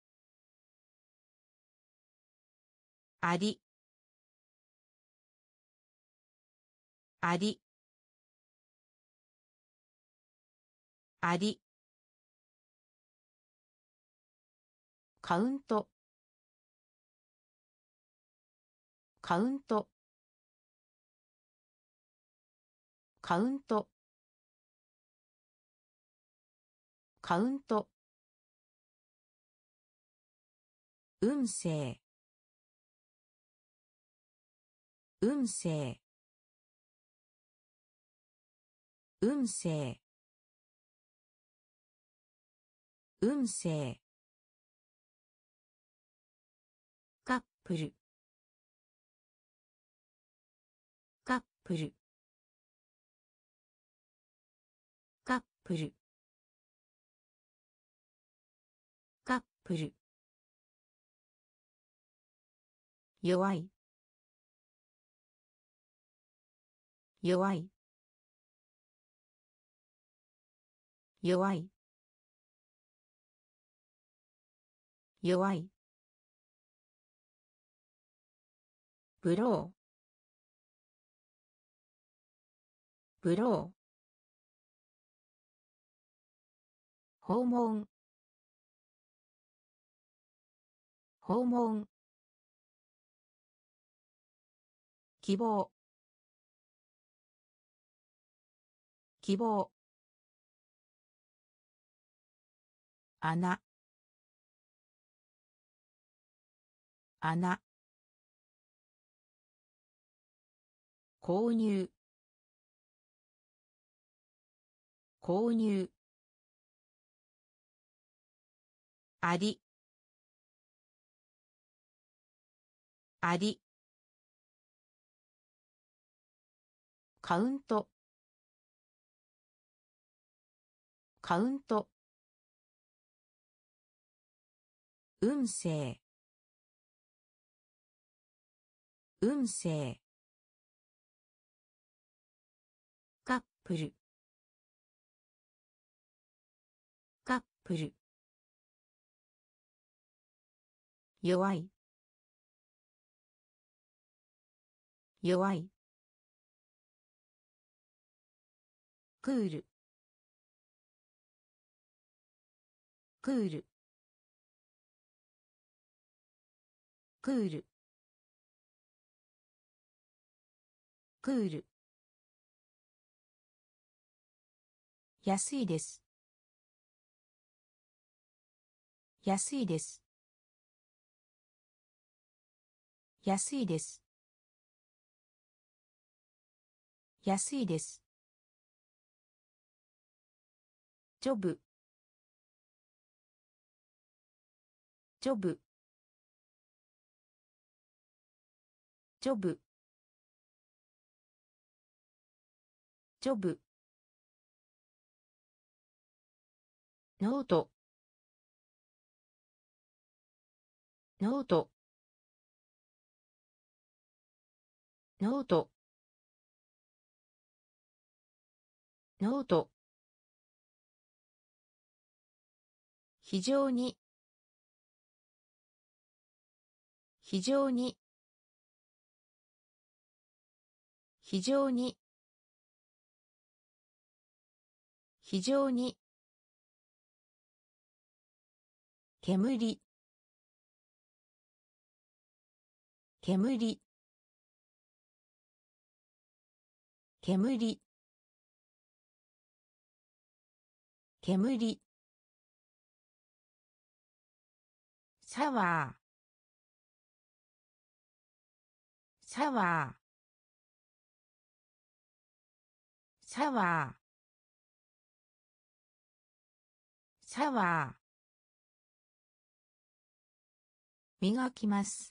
ありありありカウントカウントカウントカウント運勢運勢運勢運勢カップルカップルカップルカップル弱い弱い弱い弱いブローブロー訪問訪問希望希望穴穴購入購入ありありカウントカウント運勢運勢カップルカップル弱い弱いクールクールクールクール安いです安いです安いです安いですジョブジョブジョブジョブノートノートノートノート非常に非常に非常に非常に煙煙煙煙サワーサワーサワーサワー磨きます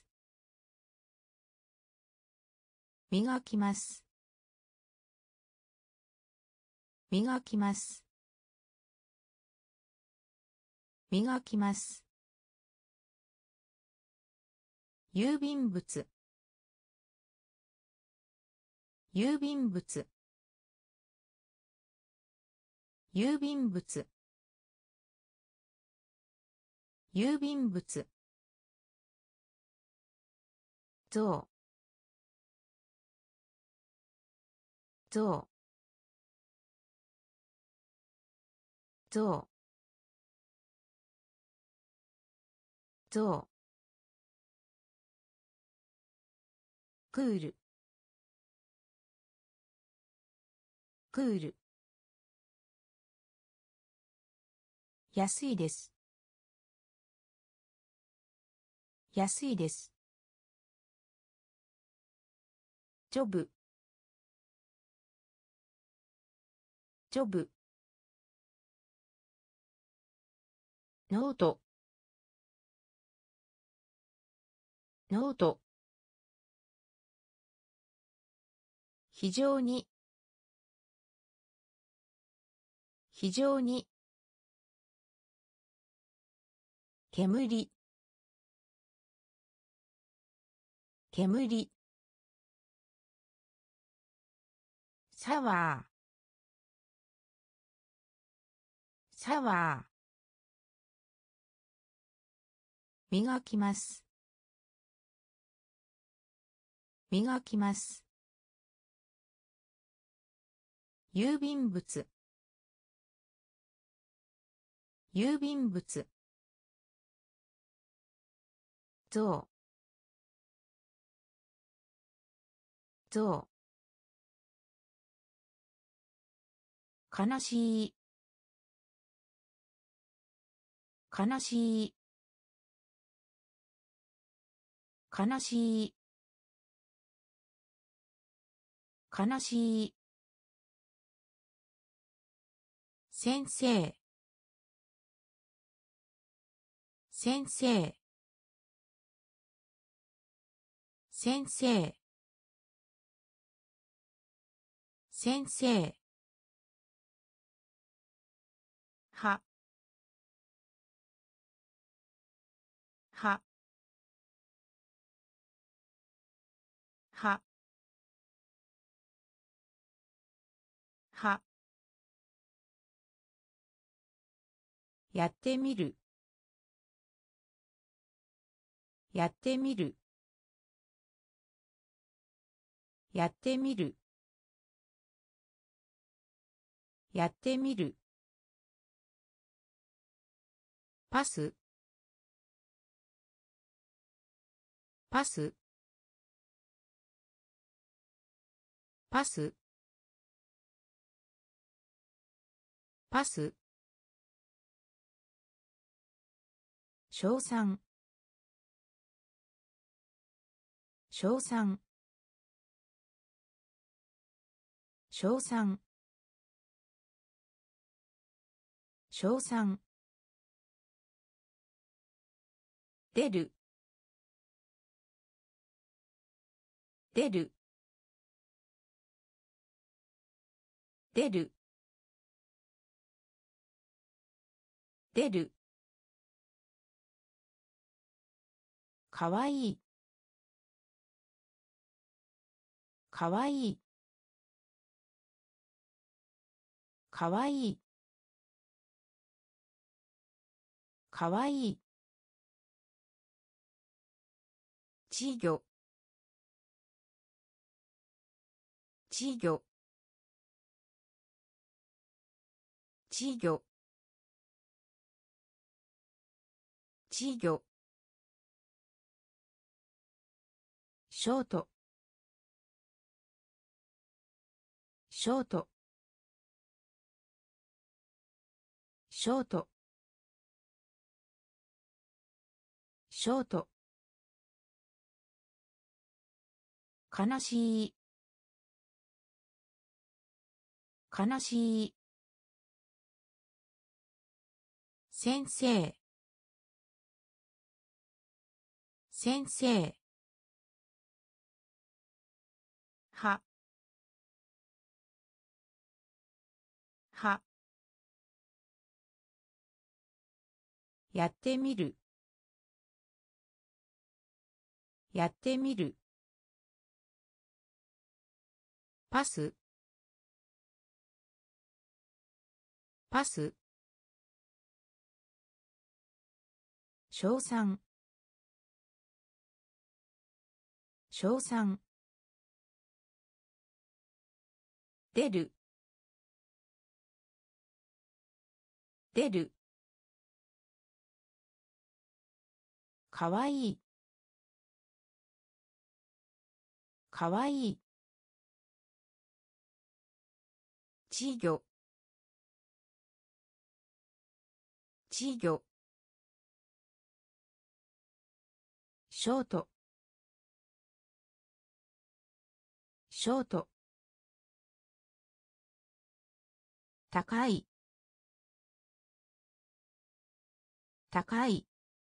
磨きます磨きます。磨きます。郵便物。郵便物。郵便物。郵便物。象。象。象。象。クール。クール。安いです。安いです。ジョブ。ジョブ。ノート。ノート。非常に。非常に。煙。煙。シャワー。シャワー。磨きます。磨きます。郵便物。郵便物。象。象。悲しい。悲しい。悲しい。悲しい。先生。先生。先生。先生。は。は。は。は。やってみる。やってみる。やってみる。やってみる。パス。パス。パス。パス。称賛。称賛。称賛。称賛。出る。出る。出る。出る。かわいい。かわいい。かわいい。かわいい。稚魚。稚魚。稚魚。稚魚。ショート。ショート。ショート。ショート。悲しい。悲しい。先生。先生。は。 は、やってみる、やってみる、パス、パス、称賛、称賛、出る、出る、かわいい、かわいい、稚魚、稚魚、ショート、ショート、高い、高い、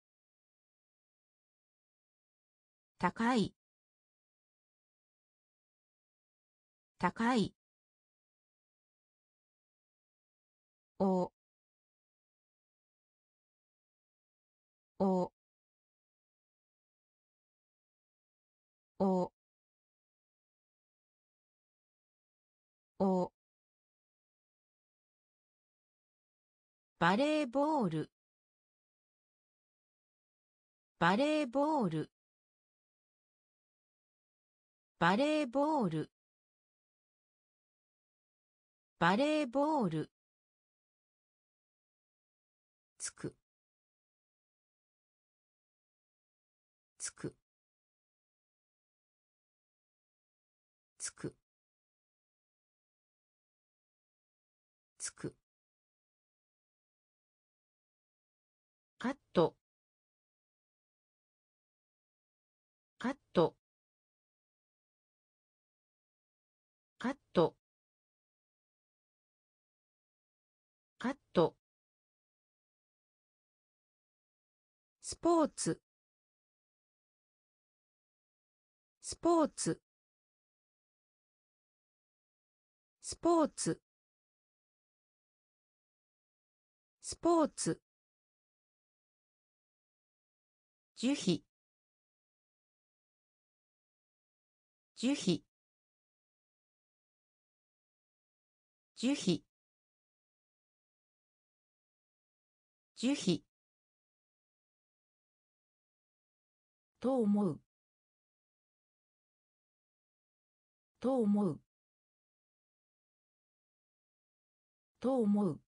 高い、高い、お、お、お、お、バレーボール、バレーボール、バレーボール、バレーボール、つく、つく、つく、つく、カット、カット、カット、カット、スポーツ、スポーツ、スポーツ、スポーツ、樹皮、樹皮、樹皮、樹皮、と思う、と思う、と思う、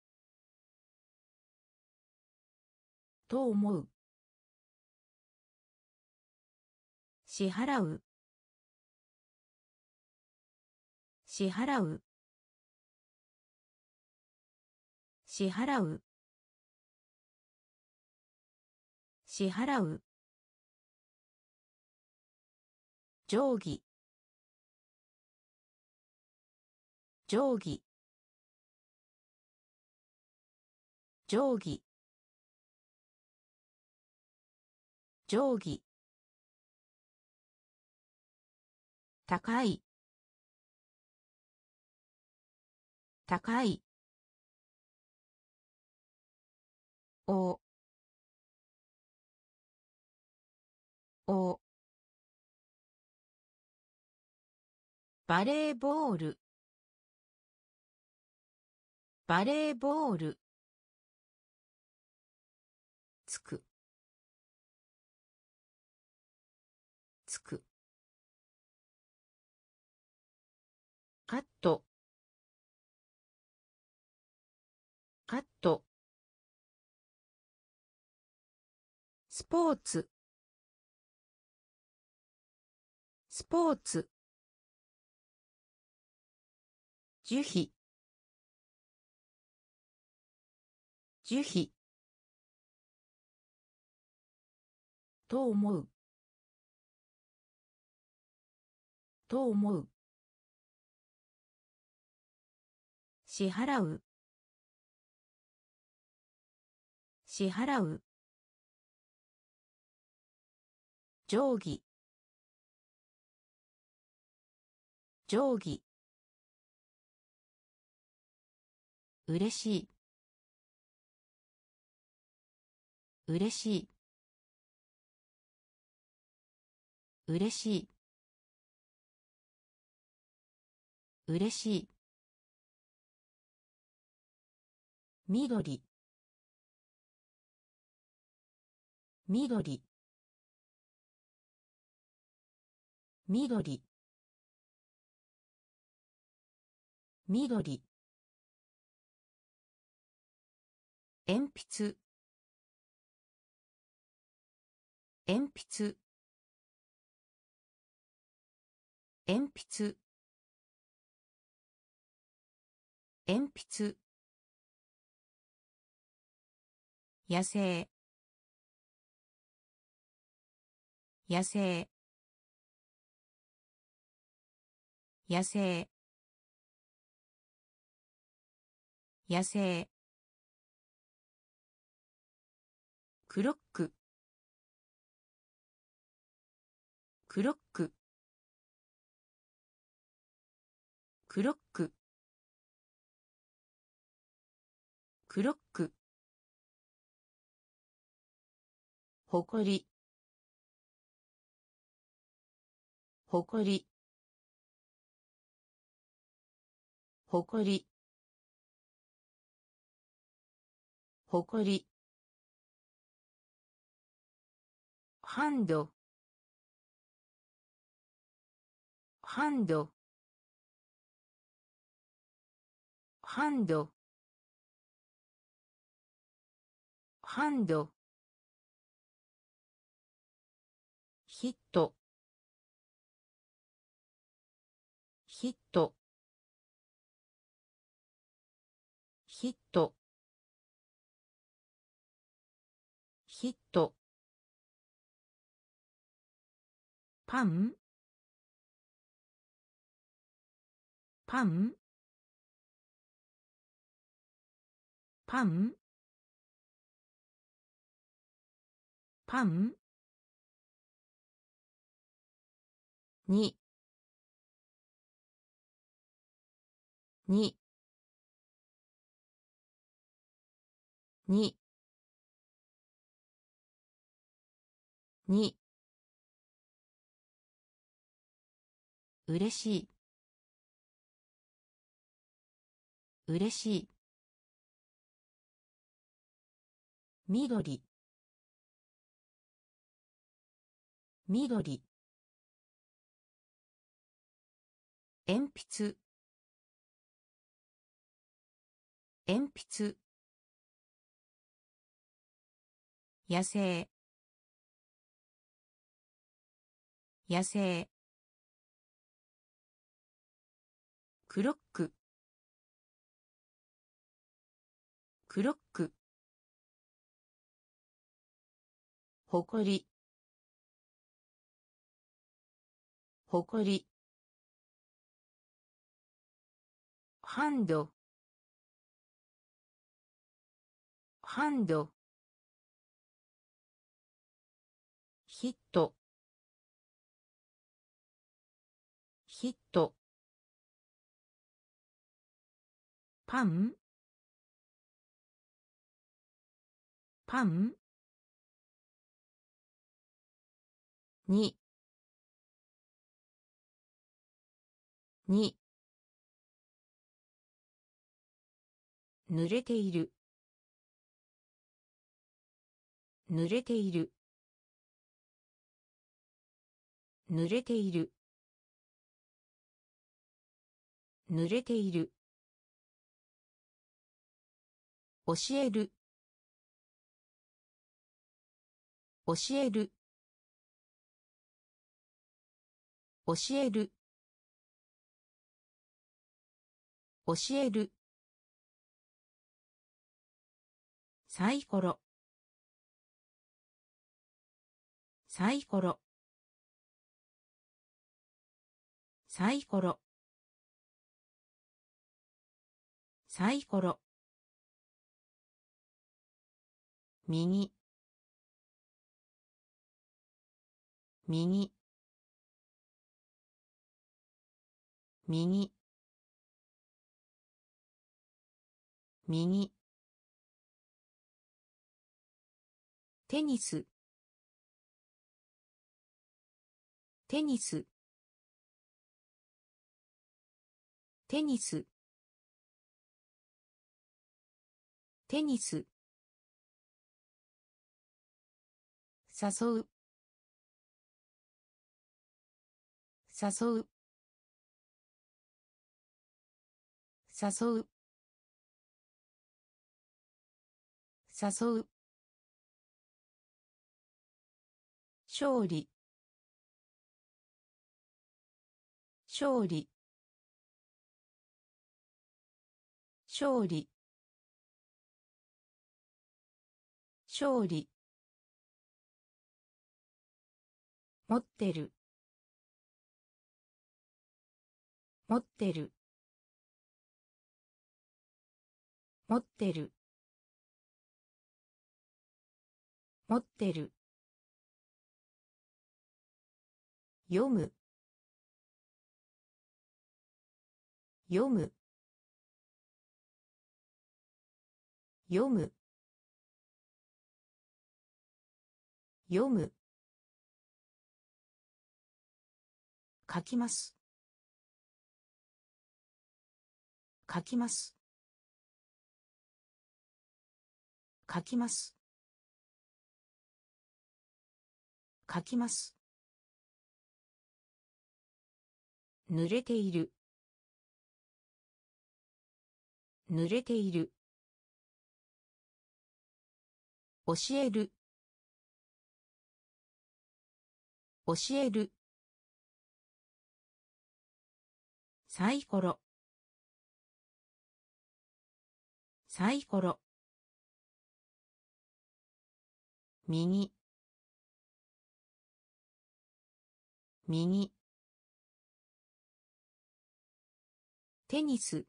と思う、支払う、支払う、支払う、支払う、定規、定規、定規、定規、高い、高い、お、お、バレーボール、バレーボール、つく、つく、カット、カット、スポーツ、スポーツ、樹皮、樹皮、と思う、と思う、支払う、支払う、定規、定規、 嬉しい嬉しい嬉しい嬉しい緑緑緑緑鉛筆鉛筆鉛筆鉛筆野生野生野生野生クロッククロッククロッククロックほこりほこりほこりほこりハンドハンドハンドハンドヒットヒットヒットヒットパンパンパンパンにににに嬉しい嬉しい緑緑鉛筆鉛筆野生野生クロッククロックほこりほこりハンドハンドヒットヒットパンパンにに濡れている濡れている濡れている濡れている教える教える教える教えるサイコロサイコロサイコロサイコロ右右右右テニステニステニステニス誘う誘う誘う誘う勝利勝利勝利勝利持ってる持ってる持ってる持ってる読む読む読む読む書きます書きます書きます書きます濡れている濡れている教える教えるサイコロサイコロ右右テニス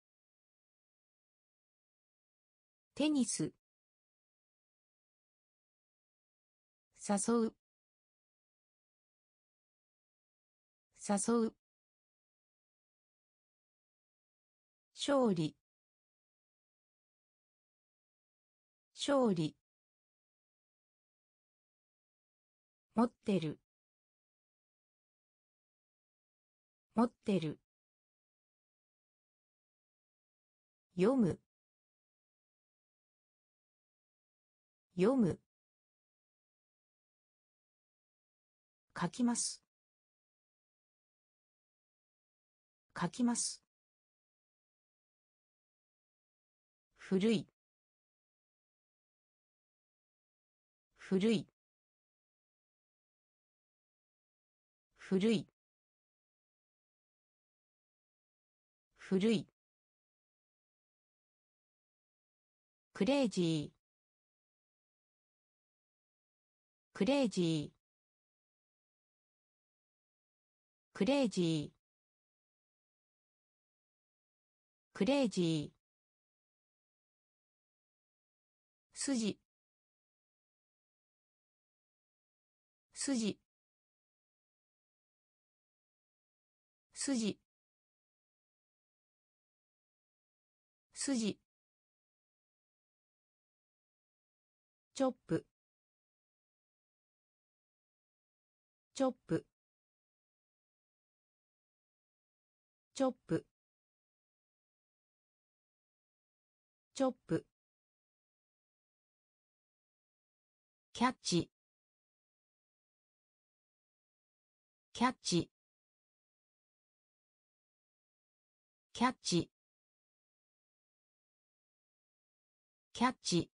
テニス誘う誘う勝利勝利持ってる持ってる読む読む書きます書きます古い古い古い古いクレイジークレイジークレイジークレイジー筋筋筋筋チョップチョップチョップチョップキャッチキャッチキャッチキャッチ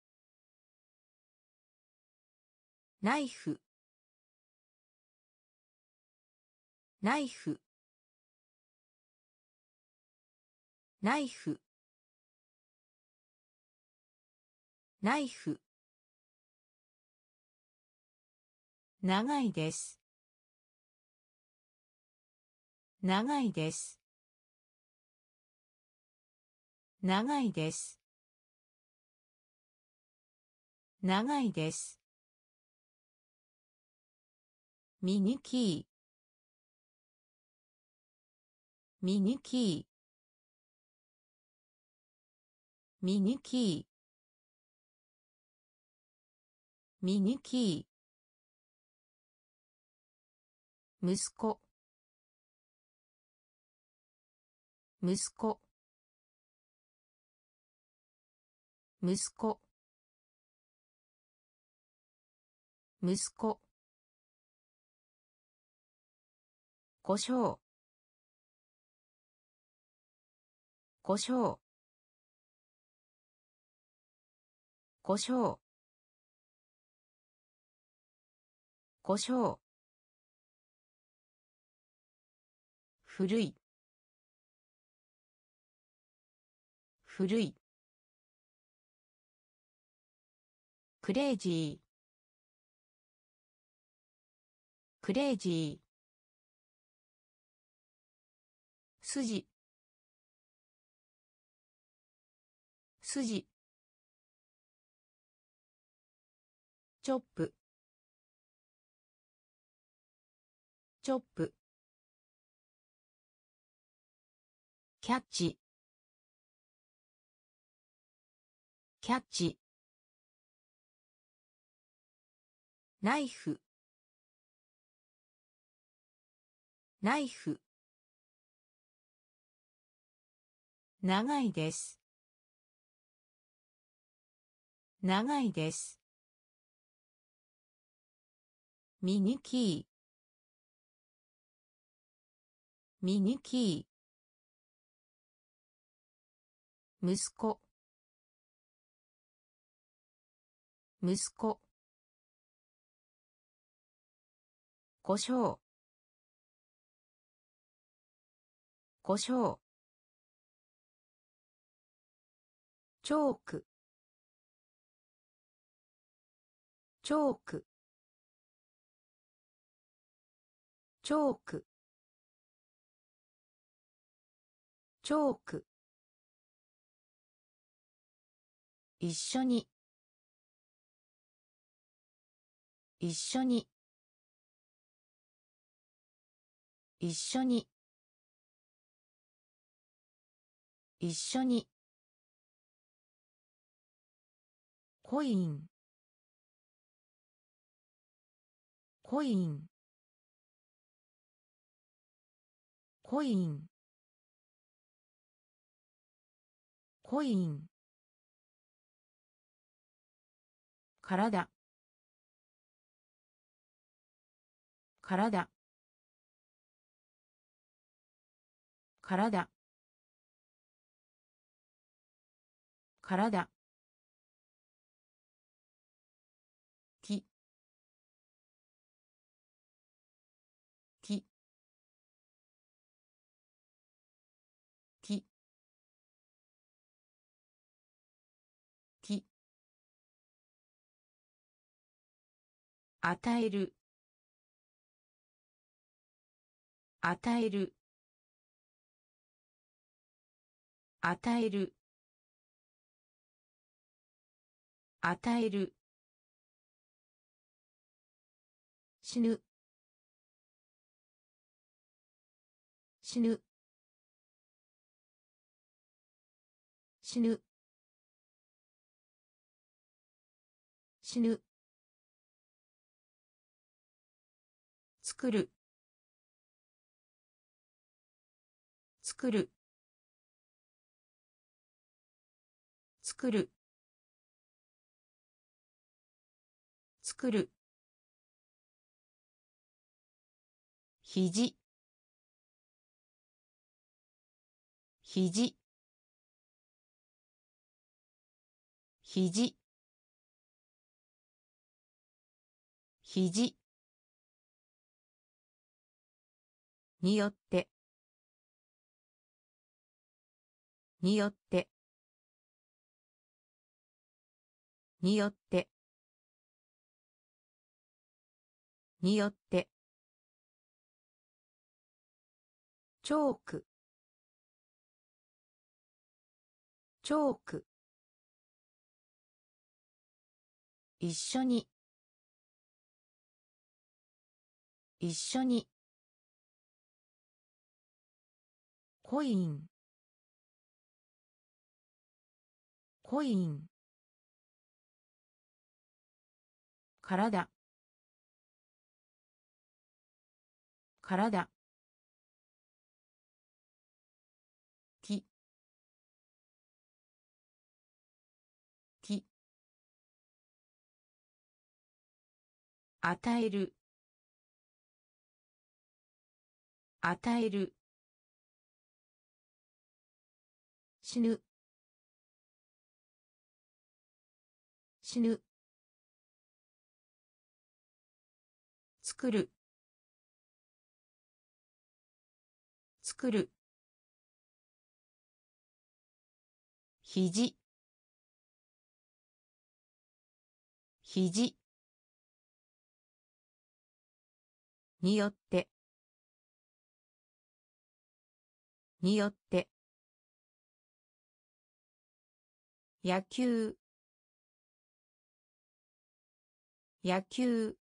ナイフナイフナイフナイフ長いです長いです長いです長いですミニキーミニキーミニキーミニキー息子息子息子息子胡椒胡椒胡椒胡椒古い古いクレイジークレイジー筋筋チョップチョップキャッチキャッチナイフナイフ長いです長いですミニキーミニキー息子息子胡椒胡椒チョークチョークチョークチョーク一緒に一緒に一緒に一緒にコインコインコインコイン体体体体木木木木与える与える与える与える死ぬ死ぬ死ぬ死ぬ作る作る作る作る肘肘肘肘によってによってによってによってチョークチョーク一緒に一緒にコインコイン体体木木与える与える死ぬ死ぬ作る作る肘肘によってによって野球野球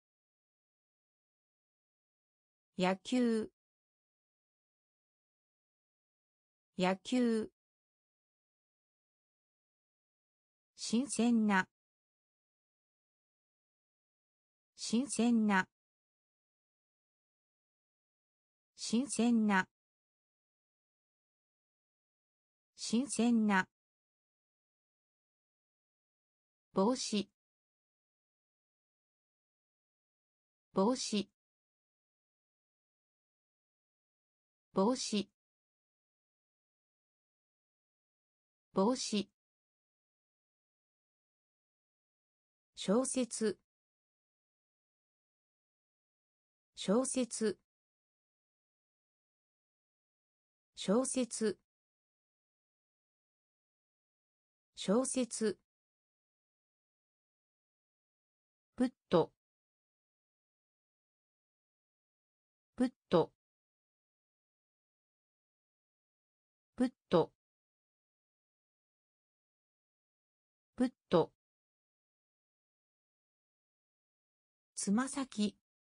野球野球新鮮な新鮮な新鮮な新鮮な帽子帽子帽子帽子小説小説小説小説プットプットプットプットつま先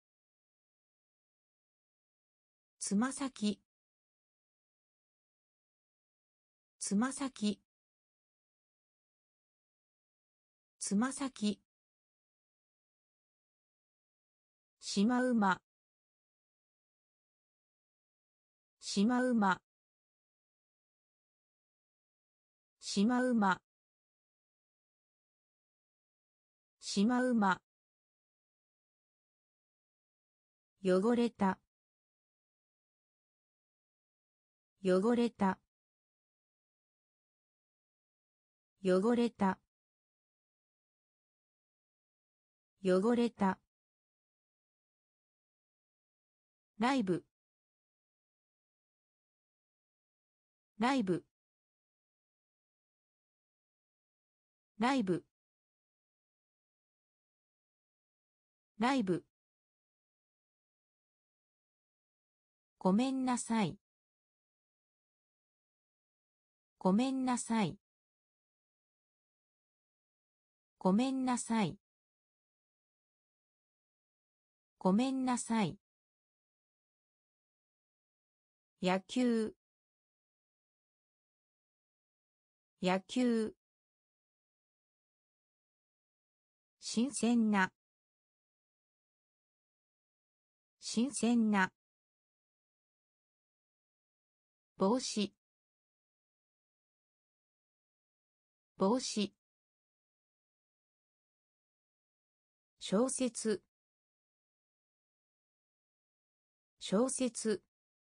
つま先つま先つま先しまうましまうましまうましまうま汚れた汚れた汚れた汚れたライブライブライブライブごめんなさいごめんなさいごめんなさいごめんなさい野球野球新鮮な新鮮な帽子帽子小説小説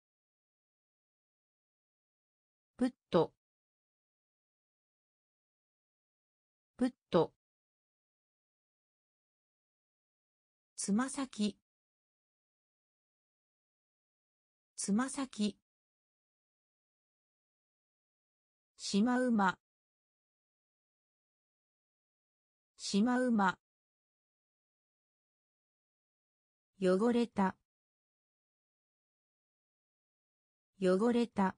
プットプットつま先つま先しまうましまうま汚れた汚れた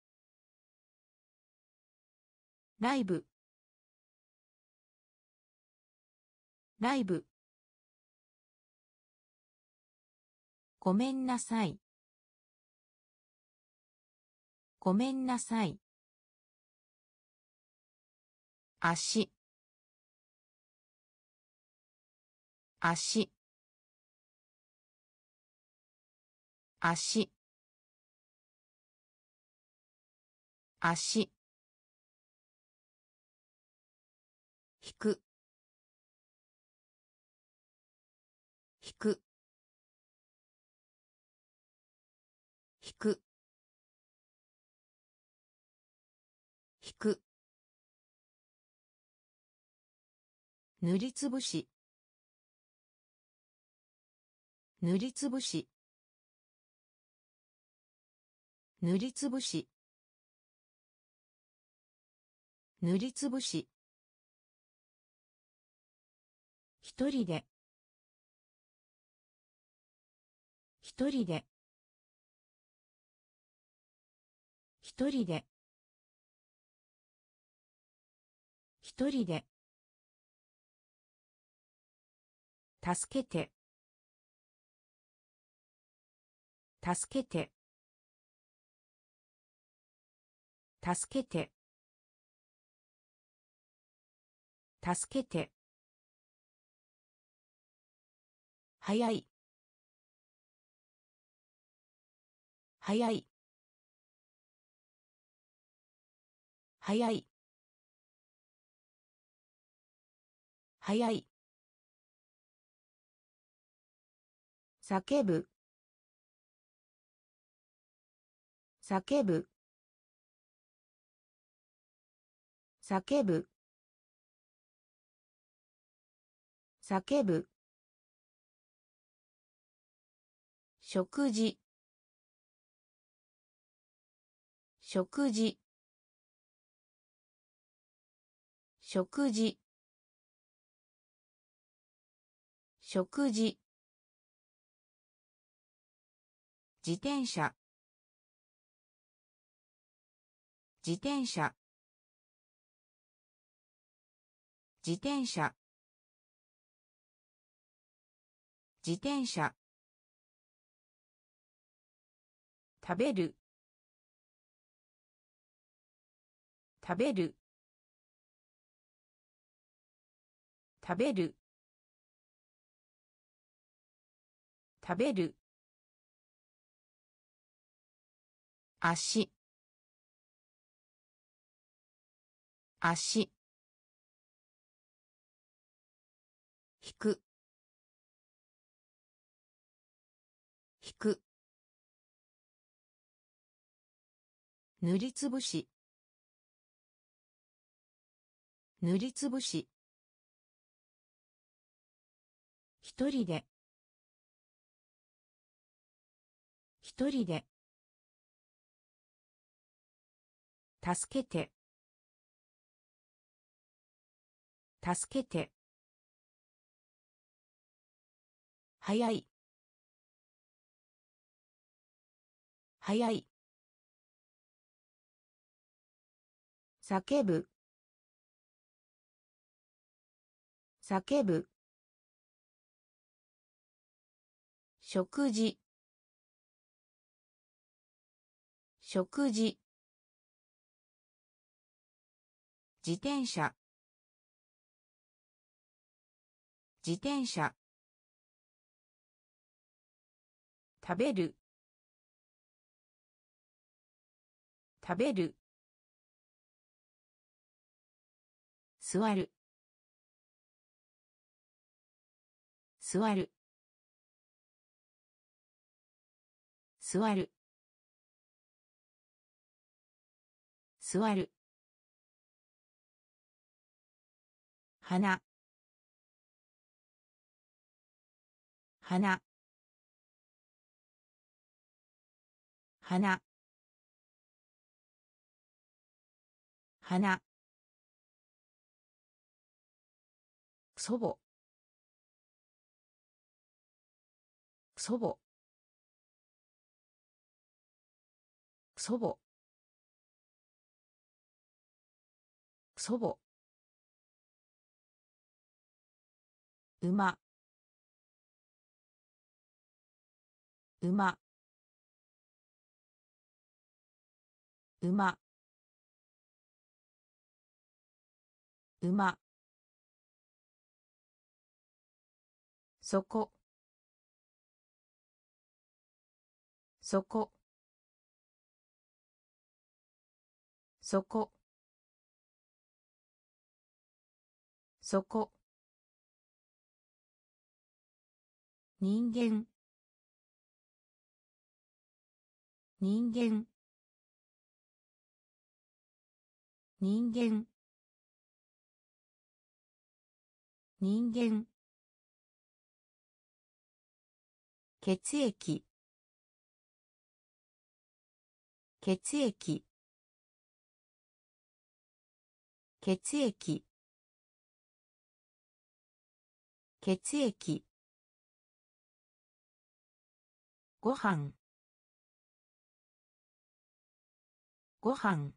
ライブライブごめんなさいごめんなさい足足足足引く引く引く引く塗りつぶし塗りつぶし塗りつぶし塗りつぶし一人で一人で一人で一人で助けて助けて助けて助けて早い早い早い早い叫ぶ叫ぶ叫ぶ叫ぶ食事食事食事食事自転車自転車自転車自転車食べる食べる食べる食べる足足引く引く塗りつぶし塗りつぶし一人で一人で助けて助けて早い早い叫ぶ叫ぶ食事食事自転車自転車食べる食べる座る座る座る座る花花花花祖母祖母祖母祖母馬馬馬馬、そこ、そこ、そこ、そこ、人間、人間、人間、人間、血液、血液、血液、血液、ご飯、ご飯、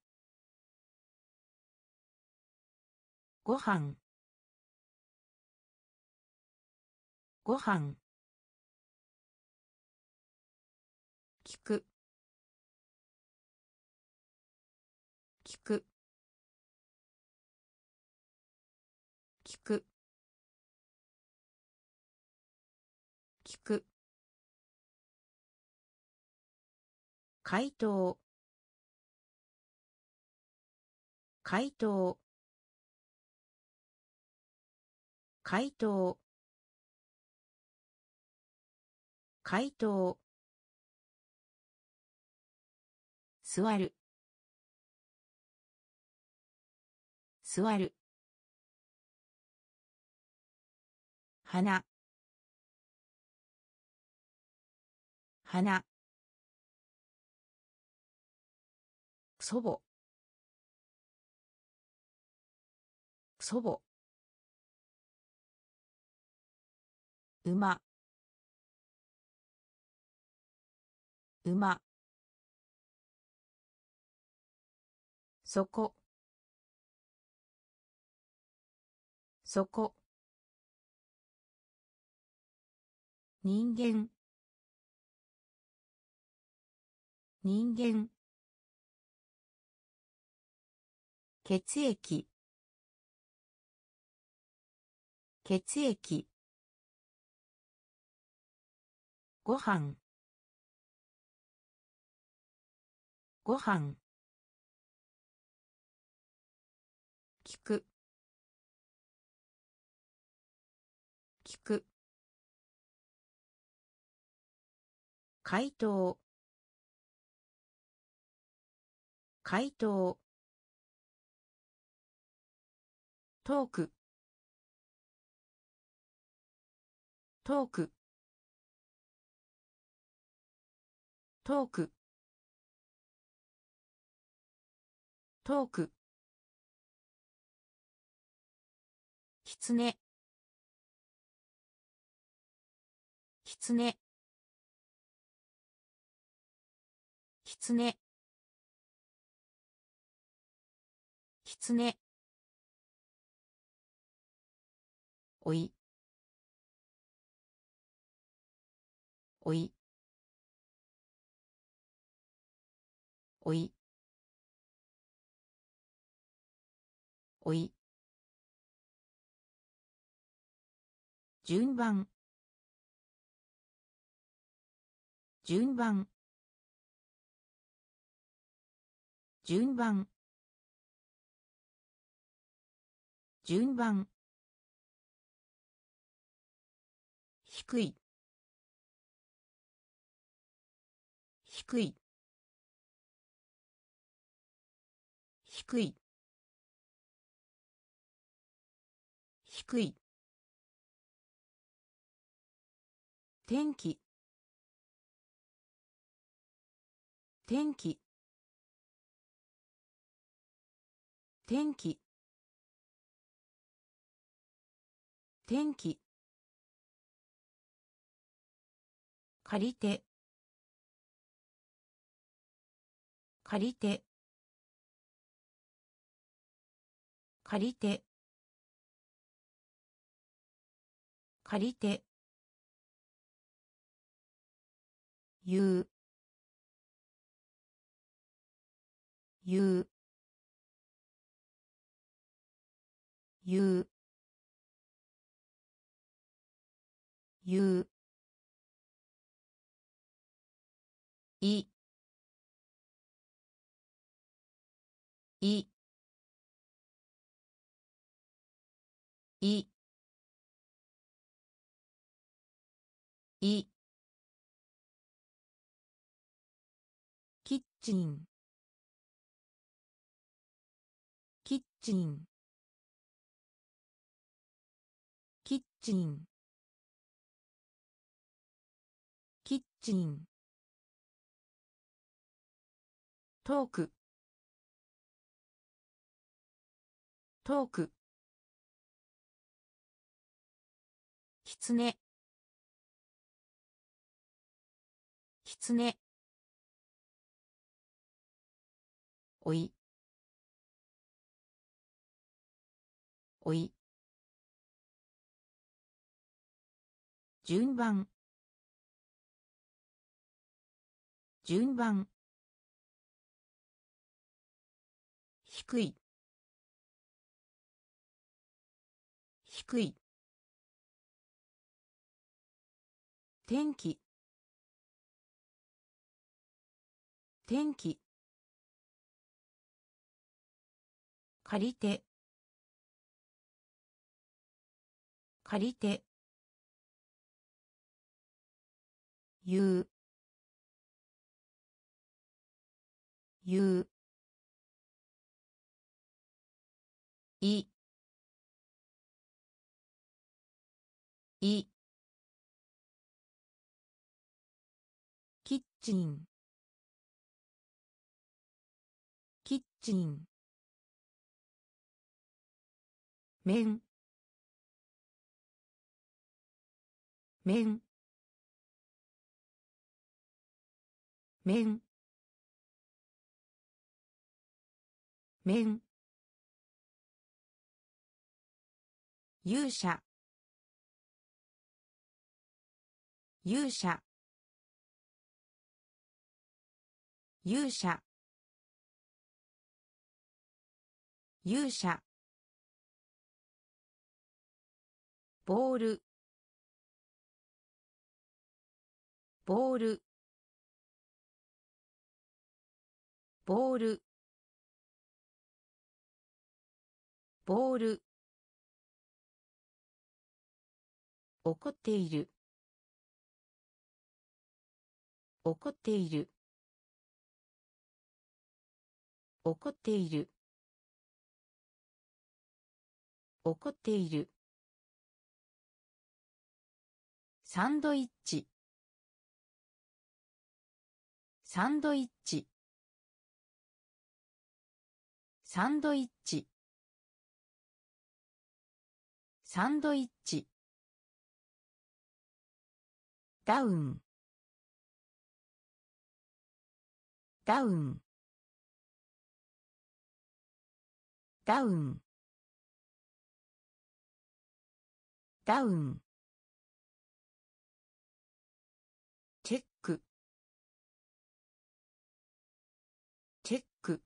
ご飯、ご飯、聞く、聞く、聞く、聞く、回答、回答、回答、回答、座る、座る、花、花、祖母、祖母、馬、馬、そこ、そこ、人間、人間、血液、血液、ご飯、ご飯、聞く、聞く、回答、回答、トーク、トーク、トーク、トーク、きつね、きつね、きつね、きつね、おい、おい、おい、おい、順番、順番、順番、順番、低い、低い、低い、低い、天気、天気、天気、天気、借りて、借りて、借りて、借りて、言う、言う、 言う言ういいいいキッチンキッチンキッチンキッチントークトークきつねきつねおいおい順番順番低い低い天気天気借りて借りて言う言ういいキッチンキッチン麺麺麺麺勇者勇者勇者勇者ボールボールボールボール怒っている怒っている怒っている怒っているサンドイッチサンドイッチサンドイッチサンドイッチダウンダウンダウンダウンチェックチェック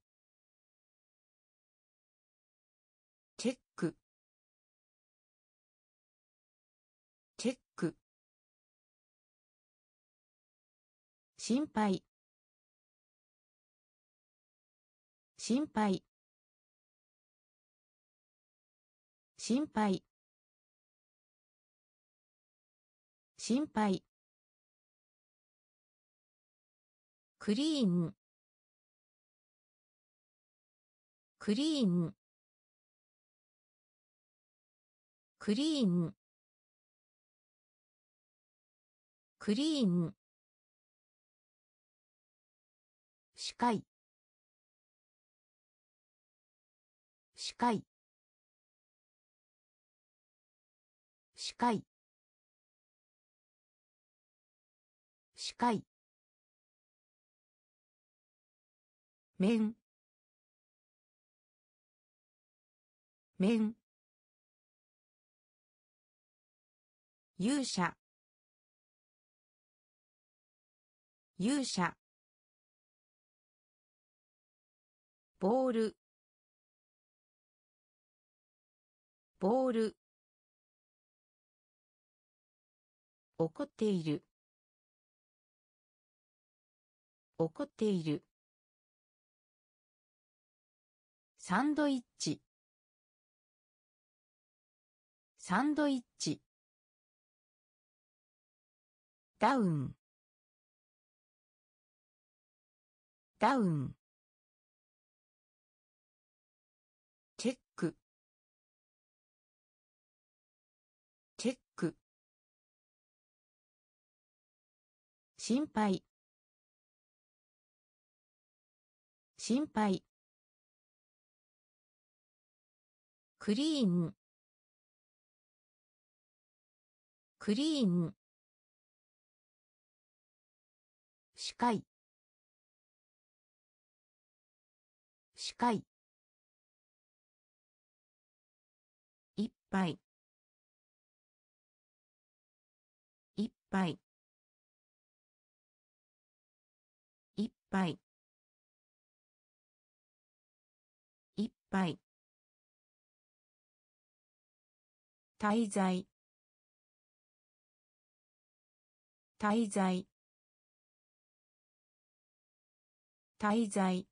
チェックチェック心配心配心配心配クリーンクリーンクリーンクリーン視界視界視界視界麺麺勇者勇者ボールボール、怒っている、怒っている。サンドイッチ、サンドイッチ。ダウン、ダウン。チェック、チェック。心配、心配。クリーン、クリーン。視界、視界。いっぱい、いっぱい、いっぱい、いっぱい。滞在、滞在、滞在、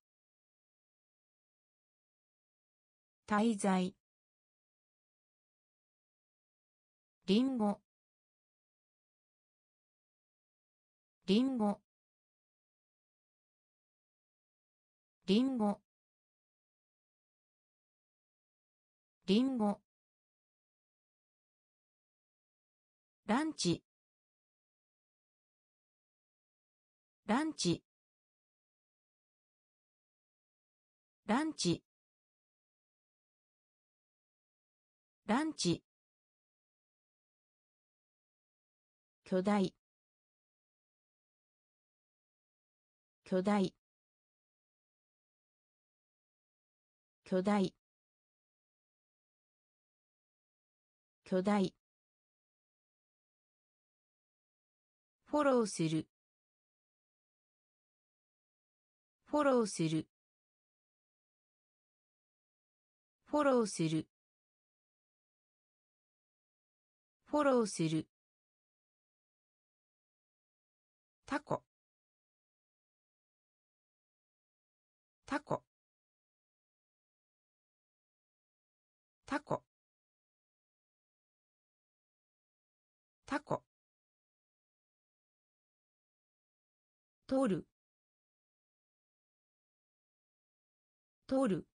滞在。りんご、りんご、りんご、りんご。ランチ、ランチ、ランチ、ランチ。巨大、巨大、巨大、巨大。フォローする、フォローする、フォローする、フォローする。タコ、タコ、タコ、タコ。取る、取る、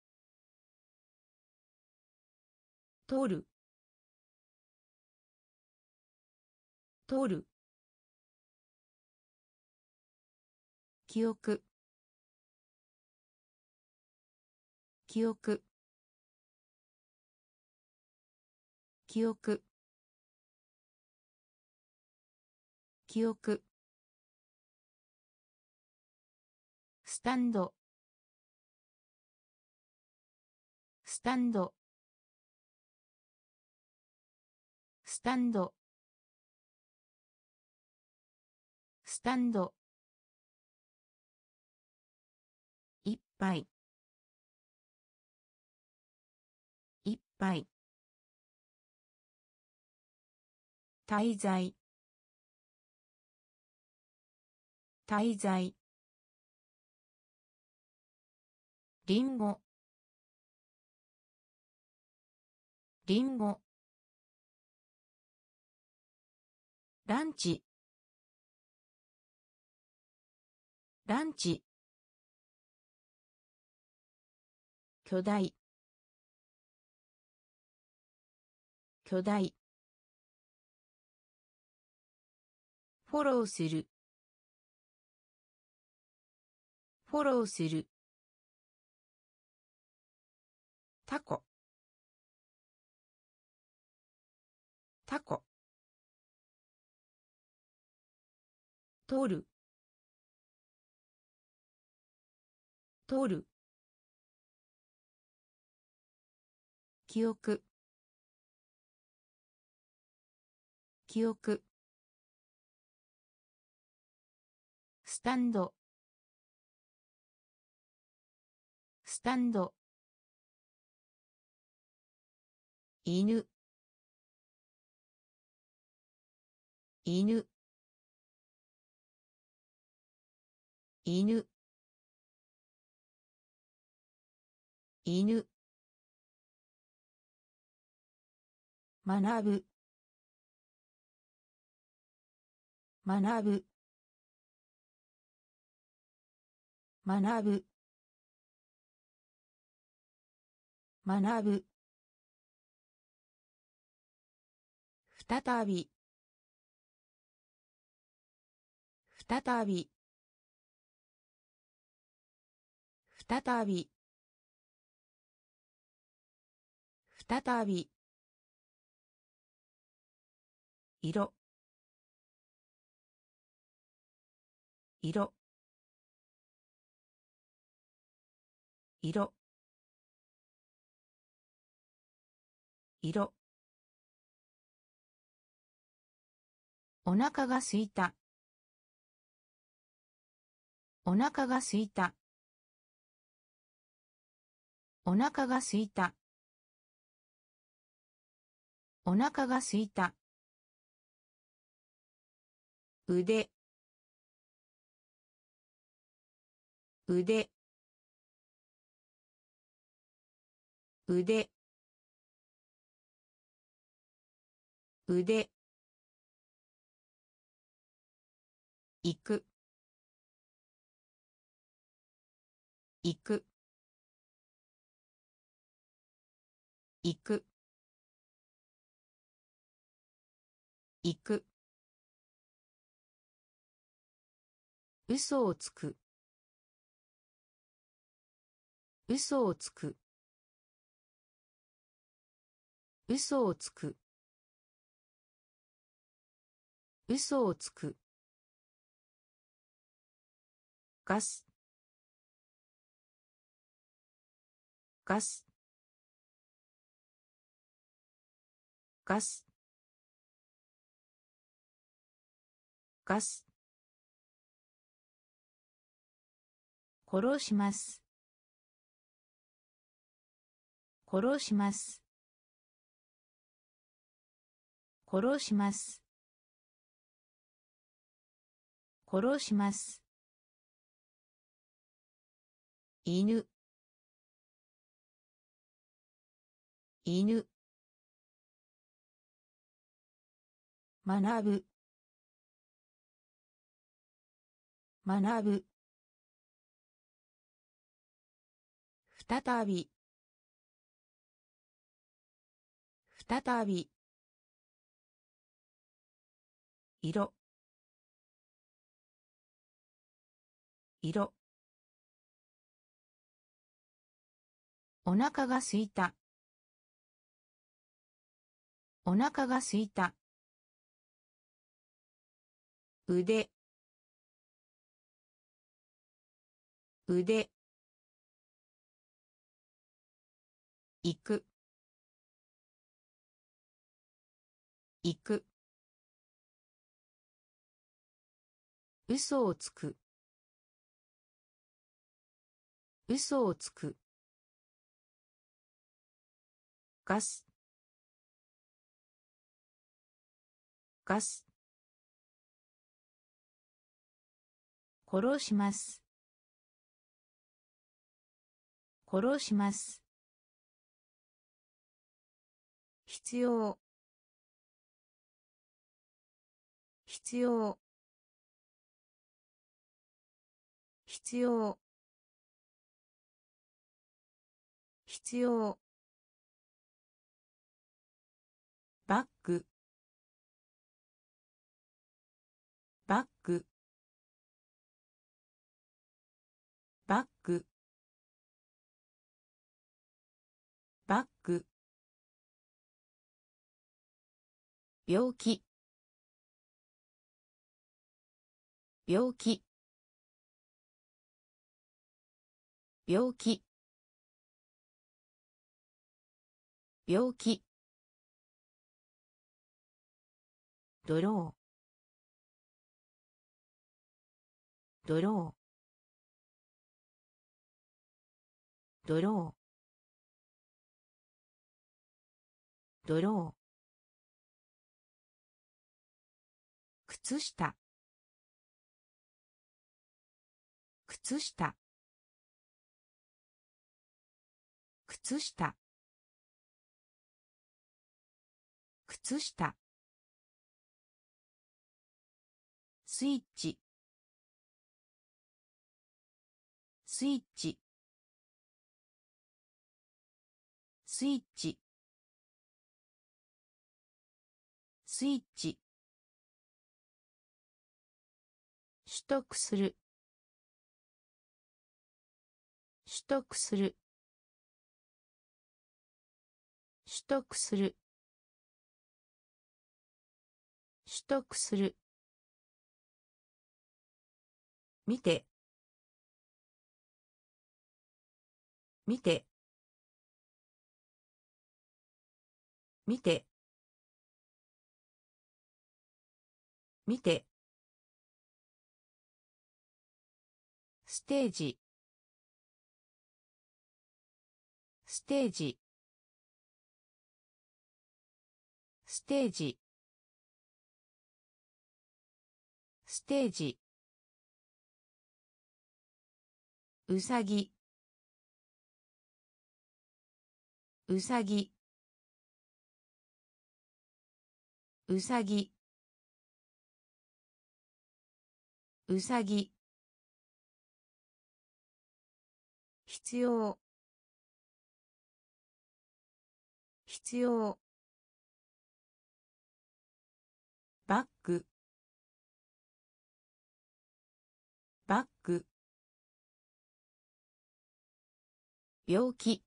取る、取る。記憶、記憶、記憶、記憶。スタンド、スタンド、スタンド、スタンド。いっぱい、いっぱい。滞在、滞在。りんご、りんご。ランチ、ランチ。巨大、巨大。フォローする、フォローする。タコ、タコ。取る、取る。記憶、記憶。スタンド、スタンド。 犬犬犬犬学ぶ学ぶ学ぶ学ぶ再び再び再び再び色色色色お腹がすいたお腹がすいたお腹がすいたお腹がすいた腕腕腕腕行く行く行く行く嘘をつく嘘をつく嘘をつく嘘をつくガスガスガスガス殺します殺します殺します殺します犬犬学ぶ学ぶ再び再び色色お腹がすいたお腹がすいた腕腕行く行く嘘をつく嘘をつくガスガス殺します殺します必要必要必要必要バッグバッグバッグバッグ病気病気病気病気ドロードロードロードロー、靴下、靴下、靴下、靴下、スイッチ、スイッチ、スイッチ、スイッチ、取得する、取得する、取得する、取得する、見て、見て、見て、見て、ステージ、ステージ、ステージ、ステージ、うさぎ、うさぎ、うさぎ、うさぎ、必要、必要、バッグ、バッグ、病気、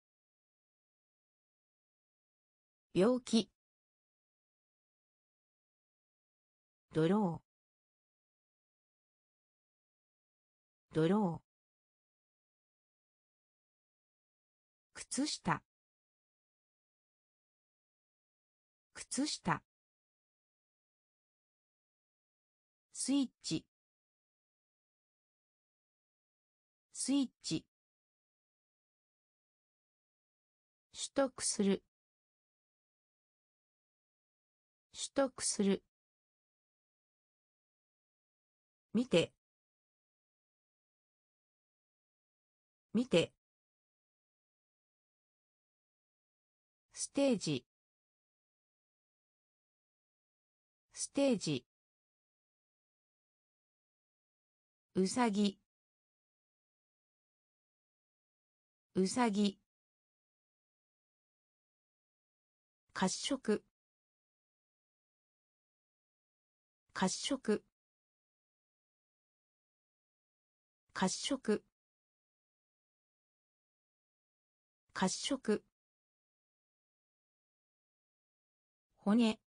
病気、ドロー、ドロー、靴下、靴下、スイッチ、スイッチ、取得する、取得する、見て、見て、ステージ、ステージ、うさぎ、うさぎ、褐色、褐色、褐色、褐色、骨、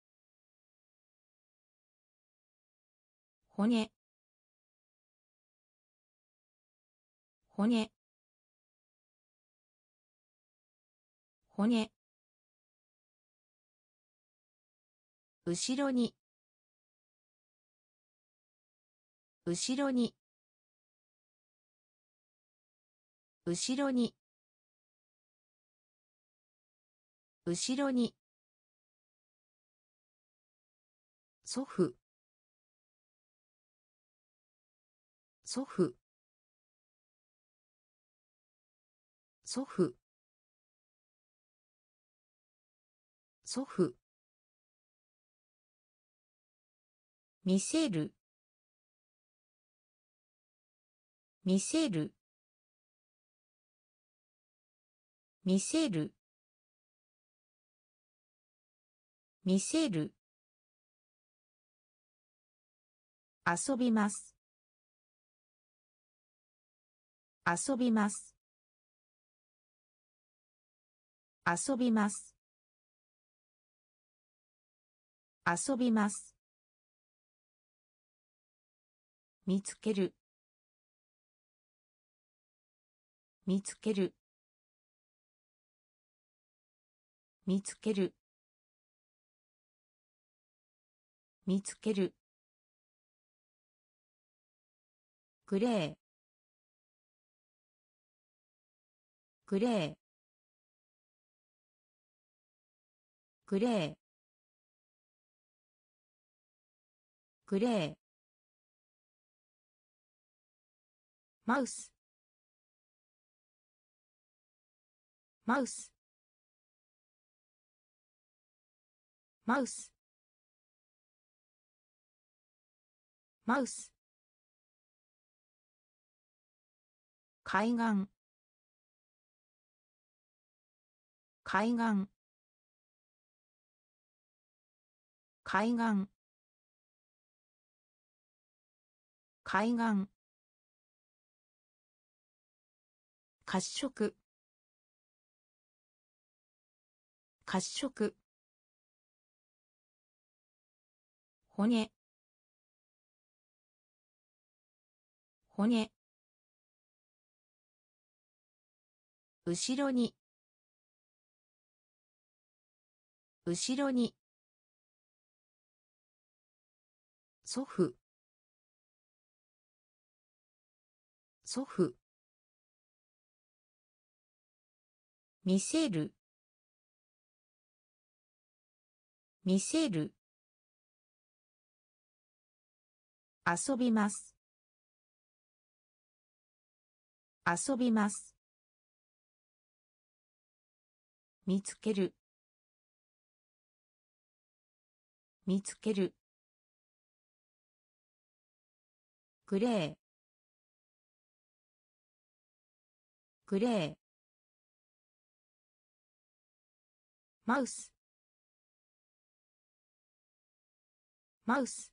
骨、骨、骨、後ろに、後ろに、後ろに、後ろに、祖父、祖父、祖父、祖父、見せる、見せる、見せる、見せる、遊びます、遊びます、遊びます、遊びます、見つける、見つける、見つける、見つける、グレー、グレー、 グレーグレーマウスマウスマウスマウス海岸海岸海岸海岸褐色褐色骨骨後ろに後ろに祖父祖父見せる見せる遊びます遊びます見つける見つけるグレーグレーマウスマウス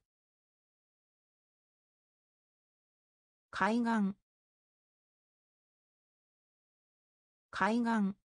海岸海岸